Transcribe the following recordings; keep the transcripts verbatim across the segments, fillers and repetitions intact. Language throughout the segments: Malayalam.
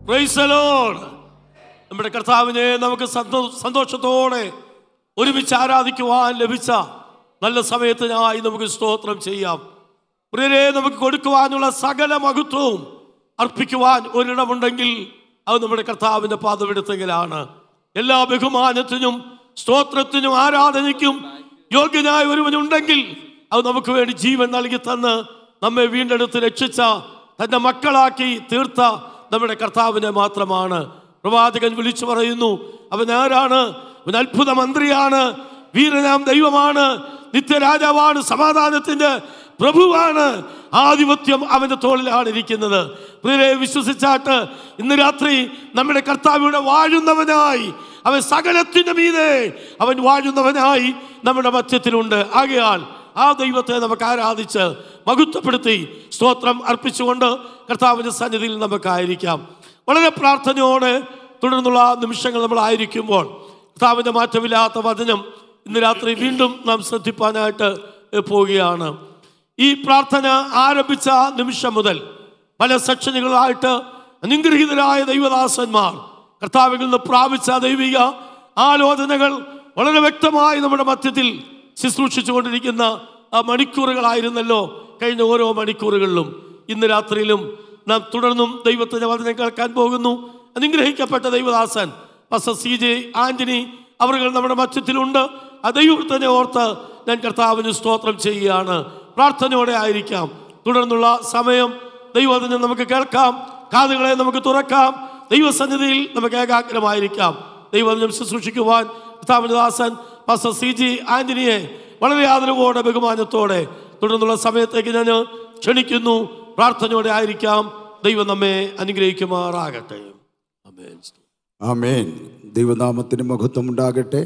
Price the Lord. നമ്മുടെ കർത്താവിനെ നമുക്ക് സന്തോഷത്തോടെ ഒരുമിച്ച് ആരാധിക്കുവാൻ ലഭിച്ച നല്ല സമയത്തിനായി നമുക്ക് സ്തോത്രം ചെയ്യാം. പ്രിയരെ, നമുക്ക് കൊടുക്കുവാനുള്ള സകല മഹത്വവും അർപ്പിക്കുവാൻ ഒരിടമുണ്ടെങ്കിൽ അത് നമ്മുടെ കർത്താവിൻ്റെ പാദപീഠത്തിലാണ്. എല്ലാ ബഹുമാനത്തിനും സ്തോത്രത്തിനും ആരാധനയ്ക്കും യോഗ്യനായ ഒരുവനുണ്ടെങ്കിൽ അത് നമുക്ക് വേണ്ടി ജീവൻ നൽകി തന്ന് നമ്മെ വീണ്ടെടുത്ത് രക്ഷിച്ച തൻ്റെ മക്കളാക്കി തീർത്ത നമ്മുടെ കർത്താവിനെ മാത്രമാണ്. പ്രവാചകൻ വിളിച്ചു പറയുന്നു, അവൻ ആരാണ്? അവൻ അത്ഭുത മന്ത്രിയാണ്, വീരനാം ദൈവമാണ്, നിത്യരാജാവാണ്, സമാധാനത്തിൻ്റെ പ്രഭുവാണ്, ആധിപത്യം അവൻ്റെ തോളിലാണ് ഇരിക്കുന്നത്. പ്രിയരെ, വിശ്വസിച്ചാട്ട് ഇന്ന് രാത്രി നമ്മുടെ കർത്താവിയുടെ വാഴുന്നവനായി, അവൻ സകലത്തിൻ്റെ മീതെ അവൻ വാഴുന്നവനായി നമ്മുടെ മധ്യത്തിലുണ്ട്. ആകയാൽ ആ ദൈവത്തെ നമുക്ക് ആരാധിച്ച് മഹത്വപ്പെടുത്തി സ്തോത്രം അർപ്പിച്ചുകൊണ്ട് കർത്താവിൻ്റെ സന്നിധിയിൽ നമുക്കായിരിക്കാം. വളരെ പ്രാർത്ഥനയോടെ തുടർന്നുള്ള നിമിഷങ്ങൾ നമ്മളായിരിക്കുമ്പോൾ കർത്താവിൻ്റെ മാറ്റമില്ലാത്ത വചനം ഇന്ന് രാത്രി വീണ്ടും നാം ശ്രദ്ധിപ്പാനായിട്ട് പോവുകയാണ്. ഈ പ്രാർത്ഥന ആരംഭിച്ച നിമിഷം മുതൽ പല സെക്ഷനുകളായിട്ട് അനുഗ്രഹീതരായ ദൈവദാസന്മാർ കർത്താവിൽ നിന്ന് പ്രാപിച്ച ദൈവിക ആലോചനകൾ വളരെ വ്യക്തമായി നമ്മുടെ മധ്യത്തിൽ ശുശ്രൂഷിച്ചു കൊണ്ടിരിക്കുന്ന മണിക്കൂറുകളായിരുന്നല്ലോ കഴിഞ്ഞ ഓരോ മണിക്കൂറുകളിലും. ഇന്ന് രാത്രിയിലും നാം തുടർന്നും ദൈവത്തിൻ്റെ വചനം കേൾക്കാൻ പോകുന്നു. അനുഗ്രഹിക്കപ്പെട്ട ദൈവദാസൻ പാസ്റ്റർ സി ജെ ആന്റണി അവർ നമ്മുടെ മധ്യത്തിലുണ്ട്. ആ ദൈവത്തിനെ ഓർത്ത് ഞാൻ കർത്താവിന് സ്തോത്രം ചെയ്യുകയാണ്. പ്രാർത്ഥനയോടെ ആയിരിക്കാം. തുടർന്നുള്ള സമയം ദൈവവചനം നമുക്ക് കേൾക്കാം, കാതുകളെ നമുക്ക് തുറക്കാം, ദൈവസന്നിധിയിൽ നമുക്ക് ഏകാഗ്രമായിരിക്കാം. ദൈവവചനം ശുശ്രൂഷിക്കുവാൻ കർത്താവിൻ്റെ ദാസൻ പാസ്റ്റർ സി ജി ആന്റണിയെ വളരെ ആദരവോടെ ബഹുമാനത്തോടെ തുടർന്നുള്ള സമയത്തേക്ക് ഞാൻ ക്ഷണിക്കുന്നു. പ്രാർത്ഥനയോടെ ആയിരിക്കാം. ദൈവം നമ്മെ അനുഗ്രഹിക്കുമാറാകട്ടെ. ആമേൻ. ആമേൻ. ദൈവനാമത്തിന് മഹത്വം ഉണ്ടാകട്ടെ.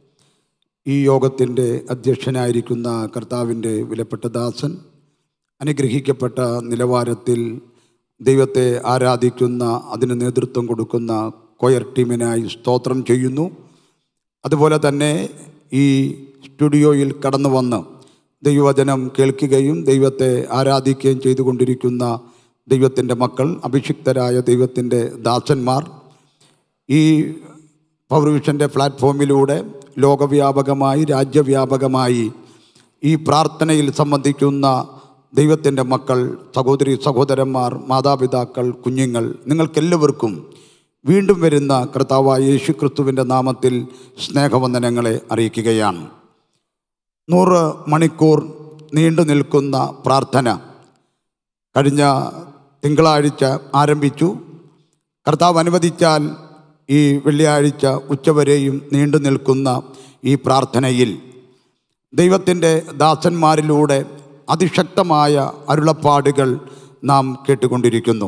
ഈ യോഗത്തിൻ്റെ അധ്യക്ഷനായിരിക്കുന്ന കർത്താവിൻ്റെ വിലപ്പെട്ട ദാസൻ അനുഗ്രഹിക്കപ്പെട്ട നിലവാരത്തിൽ ദൈവത്തെ ആരാധിക്കുന്ന, അതിന് നേതൃത്വം കൊടുക്കുന്ന കൊയർ ടീമിനായി സ്തോത്രം ചെയ്യുന്നു. അതുപോലെ തന്നെ ഈ സ്റ്റുഡിയോയിൽ കടന്നു വന്ന് ദൈവവചനം കേൾക്കുകയും ദൈവത്തെ ആരാധിക്കുകയും ചെയ്തുകൊണ്ടിരിക്കുന്ന ദൈവത്തിൻ്റെ മക്കൾ, അഭിഷിക്തരായ ദൈവത്തിൻ്റെ ദാസന്മാർ, ഈ പവർവിഷൻ്റെ പ്ലാറ്റ്ഫോമിലൂടെ ലോകവ്യാപകമായി രാജ്യവ്യാപകമായി ഈ പ്രാർത്ഥനയിൽ സംബന്ധിക്കുന്ന ദൈവത്തിൻ്റെ മക്കൾ, സഹോദരി സഹോദരന്മാർ, മാതാപിതാക്കൾ, കുഞ്ഞുങ്ങൾ, നിങ്ങൾക്കെല്ലാവർക്കും വീണ്ടും വരുന്ന കർത്താവായ യേശു ക്രിസ്തുവിൻ്റെ നാമത്തിൽ സ്നേഹവന്ദനങ്ങളെ അറിയിക്കുകയാണ്. നൂറ് മണിക്കൂർ നീണ്ടു നിൽക്കുന്ന പ്രാർത്ഥന കഴിഞ്ഞ തിങ്കളാഴ്ച ആരംഭിച്ചു. കർത്താവ് അനുവദിച്ചാൽ ഈ വെള്ളിയാഴ്ച ഉച്ചവരെയും നീണ്ടു നിൽക്കുന്ന ഈ പ്രാർത്ഥനയിൽ ദൈവത്തിൻ്റെ ദാസന്മാരിലൂടെ അതിശക്തമായ അരുളപ്പാടുകൾ നാം കേട്ടുകൊണ്ടിരിക്കുന്നു.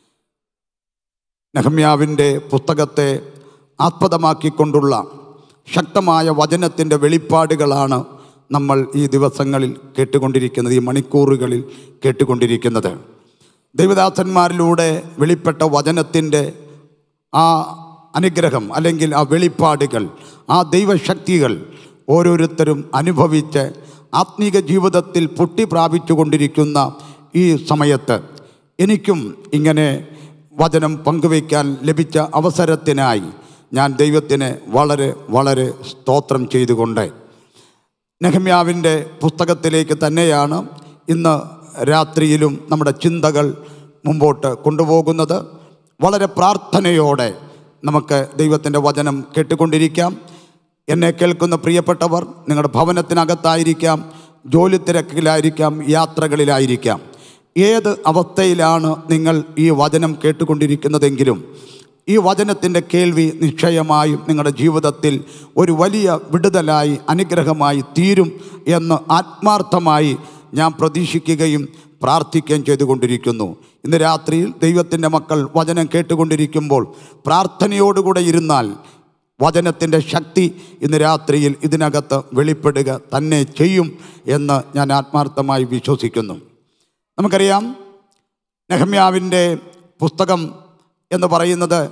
നെഹമ്യാവിൻ്റെ പുസ്തകത്തെ ആസ്പദമാക്കിക്കൊണ്ടുള്ള ശക്തമായ വചനത്തിൻ്റെ വെളിപ്പാടുകളാണ് നമ്മൾ ഈ ദിവസങ്ങളിൽ കേട്ടുകൊണ്ടിരിക്കുന്നത്, ഈ മണിക്കൂറുകളിൽ കേട്ടുകൊണ്ടിരിക്കുന്നത്. ദൈവദാസന്മാരിലൂടെ വെളിപ്പെട്ട വചനത്തിൻ്റെ ആ അനുഗ്രഹം അല്ലെങ്കിൽ ആ വെളിപ്പാടുകൾ, ആ ദൈവശക്തികൾ ഓരോരുത്തരും അനുഭവിച്ച് ആത്മീക ജീവിതത്തിൽ പൊട്ടി പ്രാപിച്ചു കൊണ്ടിരിക്കുന്ന ഈ സമയത്ത് എനിക്കും ഇങ്ങനെ വചനം പങ്കുവയ്ക്കാൻ ലഭിച്ച അവസരത്തിനായി ഞാൻ ദൈവത്തിന് വളരെ വളരെ സ്തോത്രം ചെയ്തുകൊണ്ട് നെഹമ്യാവിൻ്റെ പുസ്തകത്തിലേക്ക് തന്നെയാണ് ഇന്ന് രാത്രിയിലും നമ്മുടെ ചിന്തകൾ മുമ്പോട്ട് കൊണ്ടുപോകുന്നത്. വളരെ പ്രാർത്ഥനയോടെ നമുക്ക് ദൈവത്തിൻ്റെ വചനം കേട്ടുകൊണ്ടിരിക്കാം. എന്നെ കേൾക്കുന്ന പ്രിയപ്പെട്ടവർ നിങ്ങളുടെ ഭവനത്തിനകത്തായിരിക്കാം, ജോലി തിരക്കിലായിരിക്കാം, യാത്രകളിലായിരിക്കാം, ഏത് അവസ്ഥയിലാണ് നിങ്ങൾ ഈ വചനം കേട്ടുകൊണ്ടിരിക്കുന്നതെങ്കിലും ഈ വചനത്തിൻ്റെ കേൾവി നിശ്ചയമായും നിങ്ങളുടെ ജീവിതത്തിൽ ഒരു വലിയ വിടുതലായി അനുഗ്രഹമായി തീരും എന്ന് ആത്മാർത്ഥമായി ഞാൻ പ്രതീക്ഷിക്കുകയും പ്രാർത്ഥിക്കുകയും ചെയ്തുകൊണ്ടിരിക്കുന്നു. ഇന്ന് രാത്രിയിൽ ദൈവത്തിൻ്റെ മക്കൾ വചനം കേട്ടുകൊണ്ടിരിക്കുമ്പോൾ പ്രാർത്ഥനയോടുകൂടെ ഇരുന്നാൽ വചനത്തിൻ്റെ ശക്തി ഇന്ന് രാത്രിയിൽ ഇതിനകത്ത് വെളിപ്പെടുക തന്നെ ചെയ്യും എന്ന് ഞാൻ ആത്മാർത്ഥമായി വിശ്വസിക്കുന്നു. നമുക്കറിയാം, നെഹമ്യാവിൻ്റെ പുസ്തകം എന്ന് പറയുന്നത്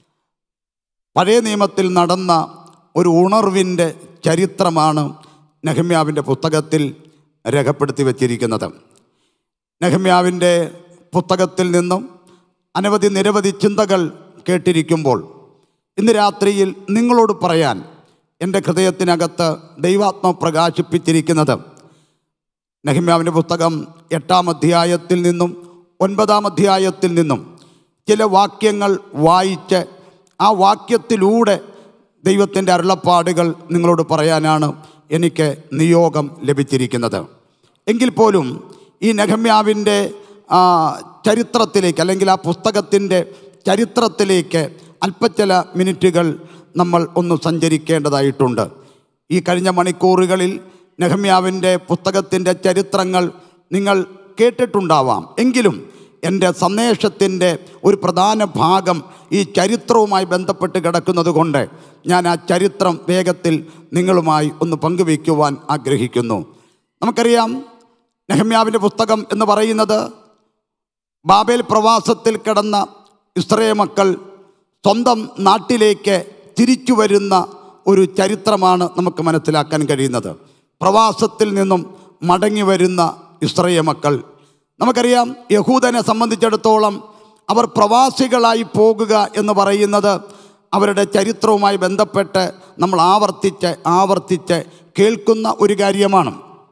പഴയ നിയമത്തിൽ നടന്ന ഒരു ഉണർവിൻ്റെ ചരിത്രമാണ് നെഹമ്യാവിൻ്റെ പുസ്തകത്തിൽ രേഖപ്പെടുത്തി വച്ചിരിക്കുന്നത്. നെഹമ്യാവിൻ്റെ പുസ്തകത്തിൽ നിന്നും അനവധി നിരവധി ചിന്തകൾ കേട്ടിരിക്കുമ്പോൾ ഇന്ന് രാത്രിയിൽ നിങ്ങളോട് പറയാൻ എൻ്റെ ഹൃദയത്തിനകത്ത് ദൈവാത്മ പ്രകാശിപ്പിച്ചിരിക്കുന്നത് നെഹമ്യാവിൻ്റെ പുസ്തകം എട്ടാം അധ്യായത്തിൽ നിന്നും ഒൻപതാം അധ്യായത്തിൽ നിന്നും ചില വാക്യങ്ങൾ വായിച്ച് ആ വാക്യത്തിലൂടെ ദൈവത്തിൻ്റെ അരുളപ്പാടുകൾ നിങ്ങളോട് പറയാനാണ് എനിക്ക് നിയോഗം ലഭിച്ചിരിക്കുന്നത്. എങ്കിൽ പോലും ഈ നെഹമ്യാവിൻ്റെ ചരിത്രത്തിലേക്ക് അല്ലെങ്കിൽ ആ പുസ്തകത്തിൻ്റെ ചരിത്രത്തിലേക്ക് അല്പച്ചില മിനിറ്റുകൾ നമ്മൾ ഒന്ന് സഞ്ചരിക്കേണ്ടതായിട്ടുണ്ട്. ഈ കഴിഞ്ഞ മണിക്കൂറുകളിൽ നെഹമ്യാവിൻ്റെ പുസ്തകത്തിൻ്റെ ചരിത്രങ്ങൾ നിങ്ങൾ കേട്ടിട്ടുണ്ടാവാം. എങ്കിലും എൻ്റെ സന്ദേശത്തിൻ്റെ ഒരു പ്രധാന ഭാഗം ഈ ചരിത്രവുമായി ബന്ധപ്പെട്ട് കിടക്കുന്നത് കൊണ്ട് ഞാൻ ആ ചരിത്രം വേഗത്തിൽ നിങ്ങളുമായി ഒന്ന് പങ്കുവയ്ക്കുവാൻ ആഗ്രഹിക്കുന്നു. നമുക്കറിയാം, നെഹമ്യാവിൻ്റെ പുസ്തകം എന്ന് പറയുന്നത് ബാബേൽ പ്രവാസത്തിൽ കിടന്ന ഇസ്രായേൽ മക്കൾ സ്വന്തം നാട്ടിലേക്ക് തിരിച്ചു വരുന്ന ഒരു ചരിത്രമാണ് നമുക്ക് മനസ്സിലാക്കാൻ കഴിയുന്നത്. പ്രവാസത്തിൽ നിന്നും മടങ്ങി വരുന്ന ഇസ്രായേൽ മക്കൾ, നമുക്കറിയാം, യഹൂദനെ സംബന്ധിച്ചിടത്തോളം അവർ പ്രവാസികളായി പോകുക എന്ന് പറയുന്നത് അവരുടെ ചരിത്രവുമായി ബന്ധപ്പെട്ട് നമ്മൾ ആവർത്തിച്ച് ആവർത്തിച്ച് കേൾക്കുന്ന ഒരു കാര്യമാണ്,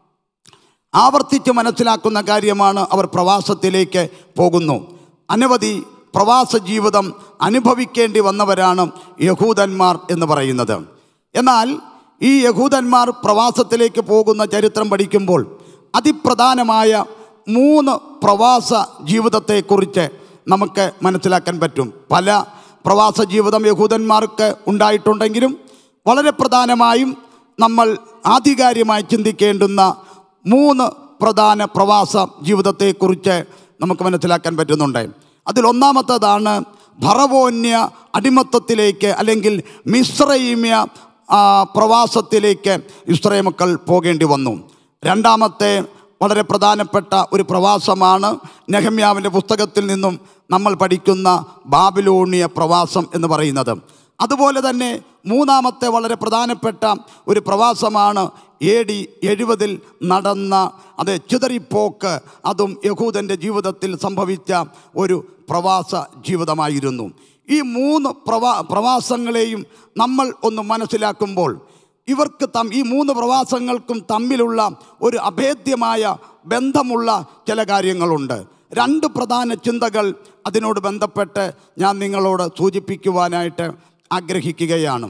ആവർത്തിച്ച് മനസ്സിലാക്കുന്ന കാര്യമാണ്. അവർ പ്രവാസത്തിലേക്ക് പോകുന്നു. അനവധി പ്രവാസ ജീവിതം അനുഭവിക്കേണ്ടി വന്നവരാണ് യഹൂദന്മാർ എന്ന് പറയുന്നത്. എന്നാൽ ഈ യഹൂദന്മാർ പ്രവാസത്തിലേക്ക് പോകുന്ന ചരിത്രം പഠിക്കുമ്പോൾ അതിപ്രധാനമായ മൂന്ന് പ്രവാസ ജീവിതത്തെക്കുറിച്ച് നമുക്ക് മനസ്സിലാക്കാൻ പറ്റും. പല പ്രവാസ ജീവിതം യഹൂദന്മാർക്ക് ഉണ്ടായിട്ടുണ്ടെങ്കിലും വളരെ പ്രധാനമായും നമ്മൾ ആധികാരികമായി ചിന്തിക്കേണ്ടുന്ന മൂന്ന് പ്രധാന പ്രവാസ ജീവിതത്തെക്കുറിച്ച് നമുക്ക് മനസ്സിലാക്കാൻ പറ്റുന്നുണ്ട്. അതിലൊന്നാമത്തേതാണ് ഫറവോന്യ അടിമത്തത്തിലേക്ക് അല്ലെങ്കിൽ മിസ്രൈമ്യ പ്രവാസത്തിലേക്ക് ഇസ്രായേൽ മക്കൾ പോകേണ്ടി വന്നു. രണ്ടാമത്തെ വളരെ പ്രധാനപ്പെട്ട ഒരു പ്രവാസമാണ് നെഹമ്യാവിൻ്റെ പുസ്തകത്തിൽ നിന്നും നമ്മൾ പഠിക്കുന്ന ബാബിലോണിയ പ്രവാസം എന്ന് പറയുന്നത്. അതുപോലെ തന്നെ മൂന്നാമത്തെ വളരെ പ്രധാനപ്പെട്ട ഒരു പ്രവാസമാണ് എ ഡി എഴുപതിൽ നടന്ന അത് ചിതറിപ്പോക്ക്. അതും യഹൂദൻ്റെ ജീവിതത്തിൽ സംഭവിച്ച ഒരു പ്രവാസ ജീവിതമായിരുന്നു. ഈ മൂന്ന് പ്രവാ പ്രവാസങ്ങളെയും നമ്മൾ ഒന്ന് മനസ്സിലാക്കുമ്പോൾ ഇവർക്ക് തം ഈ മൂന്ന് പ്രവാസങ്ങൾക്കും തമ്മിലുള്ള ഒരു അഭേദ്യമായ ബന്ധമുള്ള ചില കാര്യങ്ങളുണ്ട്. രണ്ട് പ്രധാന ചിന്തകൾ അതിനോട് ബന്ധപ്പെട്ട് ഞാൻ നിങ്ങളോട് സൂചിപ്പിക്കുവാനായിട്ട് ആഗ്രഹിക്കുകയാണ്.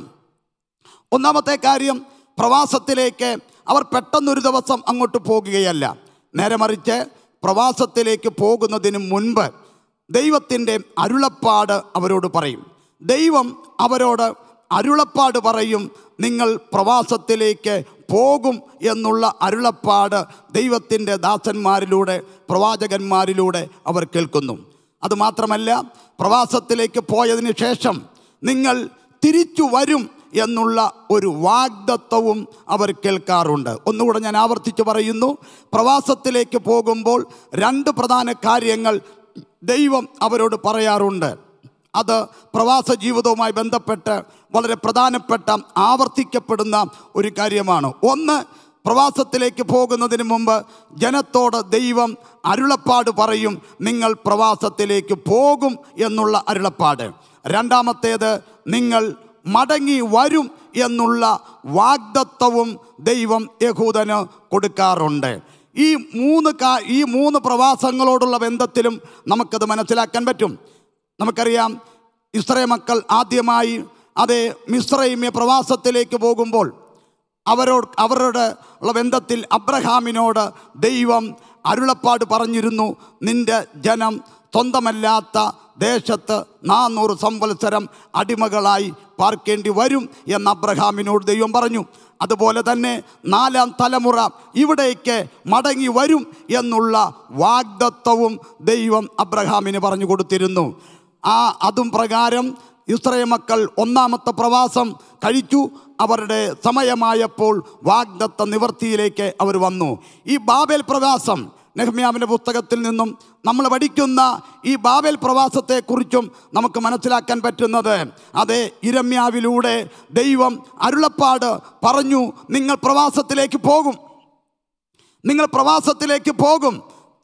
ഒന്നാമത്തെ കാര്യം, പ്രവാസത്തിലേക്ക് അവർ പെട്ടെന്നൊരു ദിവസം അങ്ങോട്ട് പോകുകയല്ല. നേരെ മറിച്ച് പ്രവാസത്തിലേക്ക് പോകുന്നതിന് മുൻപ് ദൈവത്തിൻ്റെ അരുളപ്പാട് അവരോട് പറയും. ദൈവം അവരോട് അരുളപ്പാട് പറയും. നിങ്ങൾ പ്രവാസത്തിലേക്ക് പോകും എന്നുള്ള അരുളപ്പാട് ദൈവത്തിൻ്റെ ദാസന്മാരിലൂടെ, പ്രവാചകന്മാരിലൂടെ അവർ കേൾക്കുന്നു. അതുമാത്രമല്ല, പ്രവാസത്തിലേക്ക് പോയതിന് ശേഷം നിങ്ങൾ തിരിച്ചു വരും എന്നുള്ള ഒരു വാഗ്ദത്തവും അവർ കേൾക്കാറുണ്ട്. ഒന്നുകൂടെ ഞാൻ ആവർത്തിച്ച് പറയുന്നു, പ്രവാസത്തിലേക്ക് പോകുമ്പോൾ രണ്ട് പ്രധാന കാര്യങ്ങൾ ദൈവം അവരോട് പറയാറുണ്ട്. അത് പ്രവാസ ജീവിതവുമായി ബന്ധപ്പെട്ട് വളരെ പ്രധാനപ്പെട്ട ആവർത്തിക്കപ്പെടുന്ന ഒരു കാര്യമാണ്. ഒന്ന്, പ്രവാസത്തിലേക്ക് പോകുന്നതിന് മുമ്പ് ജനത്തോട് ദൈവം അരുളപ്പാട് പറയും, നിങ്ങൾ പ്രവാസത്തിലേക്ക് പോകും എന്നുള്ള അരുളപ്പാട്. രണ്ടാമത്തേത്, നിങ്ങൾ മടങ്ങി വരും എന്നുള്ള വാഗ്ദത്തവും ദൈവം യഹൂദന് കൊടുക്കാറുണ്ട്. ഈ മൂന്ന് കാ ഈ മൂന്ന് പ്രവാസങ്ങളോടുള്ള ബന്ധത്തിലും നമുക്കത് മനസ്സിലാക്കാൻ പറ്റും. നമുക്കറിയാം, ഇസ്രായേൽ മക്കൾ ആദ്യമായി അതേ മിസ്രൈമ്യ പ്രവാസത്തിലേക്ക് പോകുമ്പോൾ അവരോട് അവരുടെ ഉള്ള ബന്ധത്തിൽ അബ്രഹാമിനോട് ദൈവം അരുളപ്പാട് പറഞ്ഞിരുന്നു, നിൻ്റെ ജനം സ്വന്തമല്ലാത്ത ദേശത്ത് നാനൂറ് സംവത്സരം അടിമകളായി പാർക്കേണ്ടി വരും എന്ന് അബ്രഹാമിനോട് ദൈവം പറഞ്ഞു. അതുപോലെ തന്നെ നാലാം തലമുറ ഇവിടേക്ക് മടങ്ങി വരും എന്നുള്ള വാഗ്ദത്തവും ദൈവം അബ്രഹാമിന് പറഞ്ഞു കൊടുത്തിരുന്നു. ആ അതും പ്രകാരം ഇസ്രായേൽ മക്കൾ ഒന്നാമത്തെ പ്രവാസം കഴിച്ചു. അവരുടെ സമയമായപ്പോൾ വാഗ്ദത്ത നിവൃത്തിയിലേക്ക് അവർ വന്നു. ഈ ബാബേൽ പ്രവാസം, നെഹമ്യാവിൻ്റെ പുസ്തകത്തിൽ നിന്നും നമ്മൾ പഠിക്കുന്ന ഈ ബാബേൽ പ്രവാസത്തെക്കുറിച്ചും നമുക്ക് മനസ്സിലാക്കാൻ പറ്റുന്നത്, അതേ ഇരമ്യാവിലൂടെ ദൈവം അരുളപ്പാട് പറഞ്ഞു, നിങ്ങൾ പ്രവാസത്തിലേക്ക് പോകും, നിങ്ങൾ പ്രവാസത്തിലേക്ക് പോകും,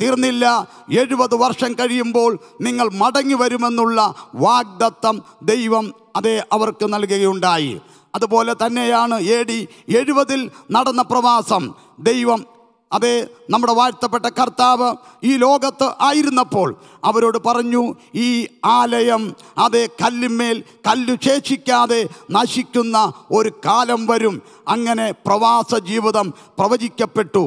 തീർന്നില്ല, എഴുപത് വർഷം കഴിയുമ്പോൾ നിങ്ങൾ മടങ്ങി വരുമെന്നുള്ള വാഗ്ദത്തം ദൈവം അതേ അവർക്ക് നൽകുകയുണ്ടായി. അതുപോലെ തന്നെയാണ് എ ഡി എഴുപതിൽ നടന്ന പ്രവാസം. ദൈവം അതേ നമ്മുടെ വാഴ്ത്തപ്പെട്ട കർത്താവ് ഈ ലോകത്ത് ആയിരുന്നപ്പോൾ അവരോട് പറഞ്ഞു, ഈ ആലയം അതേ കല്ലിന്മേൽ കല്ല് ശേഷിക്കാതെ നശിക്കുന്ന ഒരു കാലം വരും. അങ്ങനെ പ്രവാസ ജീവിതം പ്രവചിക്കപ്പെട്ടു.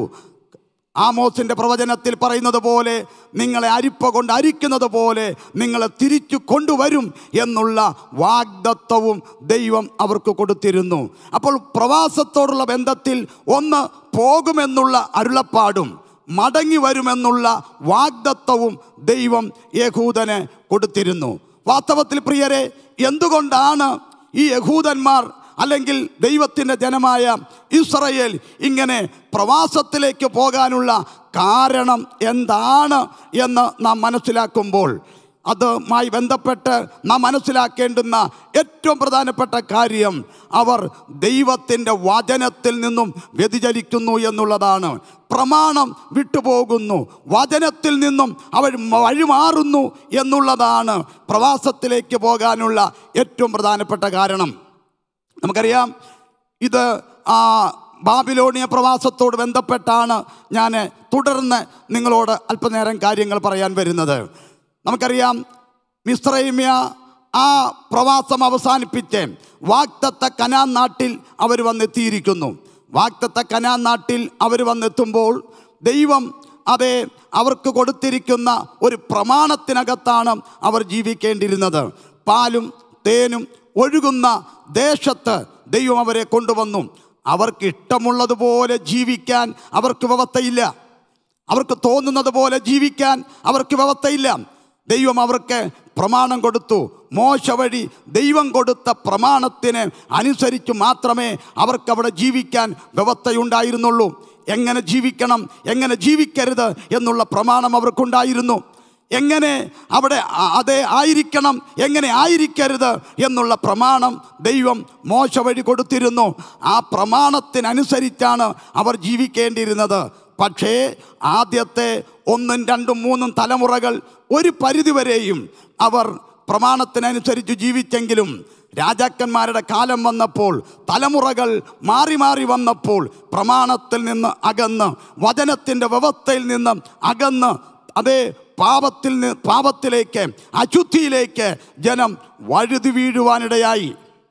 ആമോസിൻ്റെ പ്രവചനത്തിൽ പറയുന്നത് പോലെ നിങ്ങളെ അരിപ്പ കൊണ്ട് അരിക്കുന്നത് പോലെ നിങ്ങളെ തിരിച്ചു കൊണ്ടുവരും എന്നുള്ള വാഗ്ദത്തവും ദൈവം അവർക്ക് കൊടുത്തിരുന്നു. അപ്പോൾ പ്രവാസത്തോടുള്ള ബന്ധത്തിൽ ഒന്ന് പോകുമെന്നുള്ള അരുളപ്പാടും മടങ്ങി വരുമെന്നുള്ള വാഗ്ദത്തവും ദൈവം യഹൂദന് കൊടുത്തിരുന്നു. വാസ്തവത്തിൽ പ്രിയരെ, എന്തുകൊണ്ടാണ് ഈ യഹൂദന്മാർ അല്ലെങ്കിൽ ദൈവത്തിൻ്റെ ജനമായ ഇസ്രായേൽ ഇങ്ങനെ പ്രവാസത്തിലേക്ക് പോകാനുള്ള കാരണം എന്താണ് എന്ന് നാം മനസ്സിലാക്കുമ്പോൾ അതുമായി ബന്ധപ്പെട്ട് നാം മനസ്സിലാക്കേണ്ടുന്ന ഏറ്റവും പ്രധാനപ്പെട്ട കാര്യം, അവർ ദൈവത്തിൻ്റെ വചനത്തിൽ നിന്നും വ്യതിചലിക്കുന്നു എന്നുള്ളതാണ്. പ്രമാണം വിട്ടുപോകുന്നു, വചനത്തിൽ നിന്നും അവർ വഴിമാറുന്നു എന്നുള്ളതാണ് പ്രവാസത്തിലേക്ക് പോകാനുള്ള ഏറ്റവും പ്രധാനപ്പെട്ട കാരണം. നമുക്കറിയാം, ഇത് ആ ബാബിലോണിയ പ്രവാസത്തോട് ബന്ധപ്പെട്ടാണ് ഞാൻ തുടർന്ന് നിങ്ങളോട് അല്പനേരം കാര്യങ്ങൾ പറയാൻ വരുന്നത്. നമുക്കറിയാം, മിസ്രൈമ്യ ആ പ്രവാസം അവസാനിപ്പിച്ച് വാഗ്ദത്ത കനാൻ നാട്ടിൽ അവർ വന്നെത്തിയിരിക്കുന്നു. വാഗ്ദത്ത കനാൻ നാട്ടിൽ അവർ വന്നെത്തുമ്പോൾ ദൈവം അതേ അവർക്ക് കൊടുത്തിരിക്കുന്ന ഒരു പ്രമാണത്തിനകത്താണ് അവർ ജീവിക്കേണ്ടിയിരുന്നത്. പാലും തേനും ഒഴുകുന്ന ദേശത്ത് ദൈവം അവരെ കൊണ്ടുവന്നു. അവർക്ക് ഇഷ്ടമുള്ളതുപോലെ ജീവിക്കാൻ അവർക്ക് വ്യവസ്ഥയില്ല. അവർക്ക് തോന്നുന്നത് പോലെ ജീവിക്കാൻ അവർക്ക് വ്യവസ്ഥയില്ല. ദൈവം അവർക്ക് പ്രമാണം കൊടുത്തു. മോശ വഴി ദൈവം കൊടുത്ത പ്രമാണത്തിന് അനുസരിച്ച് മാത്രമേ അവർക്കവിടെ ജീവിക്കാൻ വ്യവസ്ഥയുണ്ടായിരുന്നുള്ളൂ. എങ്ങനെ ജീവിക്കണം, എങ്ങനെ ജീവിക്കരുത് എന്നുള്ള പ്രമാണം അവർക്കുണ്ടായിരുന്നു. എങ്ങനെ അവിടെ അതേ ആയിരിക്കണം, എങ്ങനെ ആയിരിക്കരുത് എന്നുള്ള പ്രമാണം ദൈവം മോശ വഴി കൊടുത്തിരുന്നു. ആ പ്രമാണത്തിനനുസരിച്ചാണ് അവർ ജീവിക്കേണ്ടിയിരുന്നത്. പക്ഷേ ആദ്യത്തെ ഒന്നും രണ്ടും മൂന്നും തലമുറകൾ ഒരു പരിധിവരെയും അവർ പ്രമാണത്തിനനുസരിച്ച് ജീവിച്ചെങ്കിലും രാജാക്കന്മാരുടെ കാലം വന്നപ്പോൾ, തലമുറകൾ മാറി മാറി വന്നപ്പോൾ പ്രമാണത്തിൽ നിന്ന് അകന്ന്, വചനത്തിൻ്റെ വ്യവസ്ഥയിൽ നിന്ന് അകന്ന് അതേ പാപത്തിൽ നിന്ന് പാപത്തിലേക്ക്, അശുദ്ധിയിലേക്ക് ജനം വഴുതി വീഴുവാനിടയായി.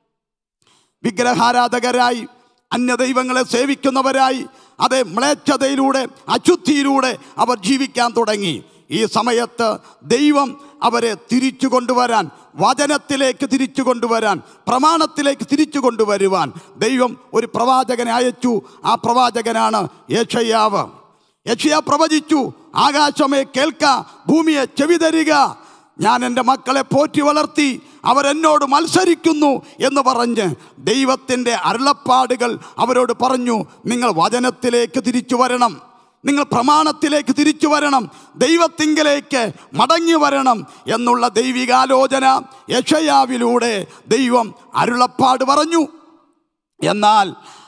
വിഗ്രഹാരാധകരായി, അന്യദൈവങ്ങളെ സേവിക്കുന്നവരായി, അതേ മ്ലേച്ഛതയിലൂടെ, അശുദ്ധിയിലൂടെ അവർ ജീവിക്കാൻ തുടങ്ങി. ഈ സമയത്ത് ദൈവം അവരെ തിരിച്ചു കൊണ്ടുവരാൻ, വചനത്തിലേക്ക് തിരിച്ചു കൊണ്ടുവരാൻ, പ്രമാണത്തിലേക്ക് തിരിച്ചു കൊണ്ടുവരുവാൻ ദൈവം ഒരു പ്രവാചകനെ അയച്ചു. ആ പ്രവാചകനാണ് യെശയ്യാവ്. യെശയ്യാ പ്രവചിച്ചു, ആകാശമേ കേൾക്ക, ഭൂമിയെ ചെവി തരിക, ഞാൻ എൻ്റെ മക്കളെ പോറ്റി വളർത്തി, അവരെന്നോട് മത്സരിക്കുന്നു എന്ന് പറഞ്ഞ് ദൈവത്തിൻ്റെ അരുളപ്പാടുകൾ അവരോട് പറഞ്ഞു. നിങ്ങൾ വചനത്തിലേക്ക് തിരിച്ചു വരണം, നിങ്ങൾ പ്രമാണത്തിലേക്ക് തിരിച്ചു വരണം, ദൈവത്തിങ്കലേക്ക് മടങ്ങി വരണം എന്നുള്ള ദൈവികാലോചന യെശയ്യാവിലൂടെ ദൈവം അരുളപ്പാട് പറഞ്ഞു. എന്നാൽ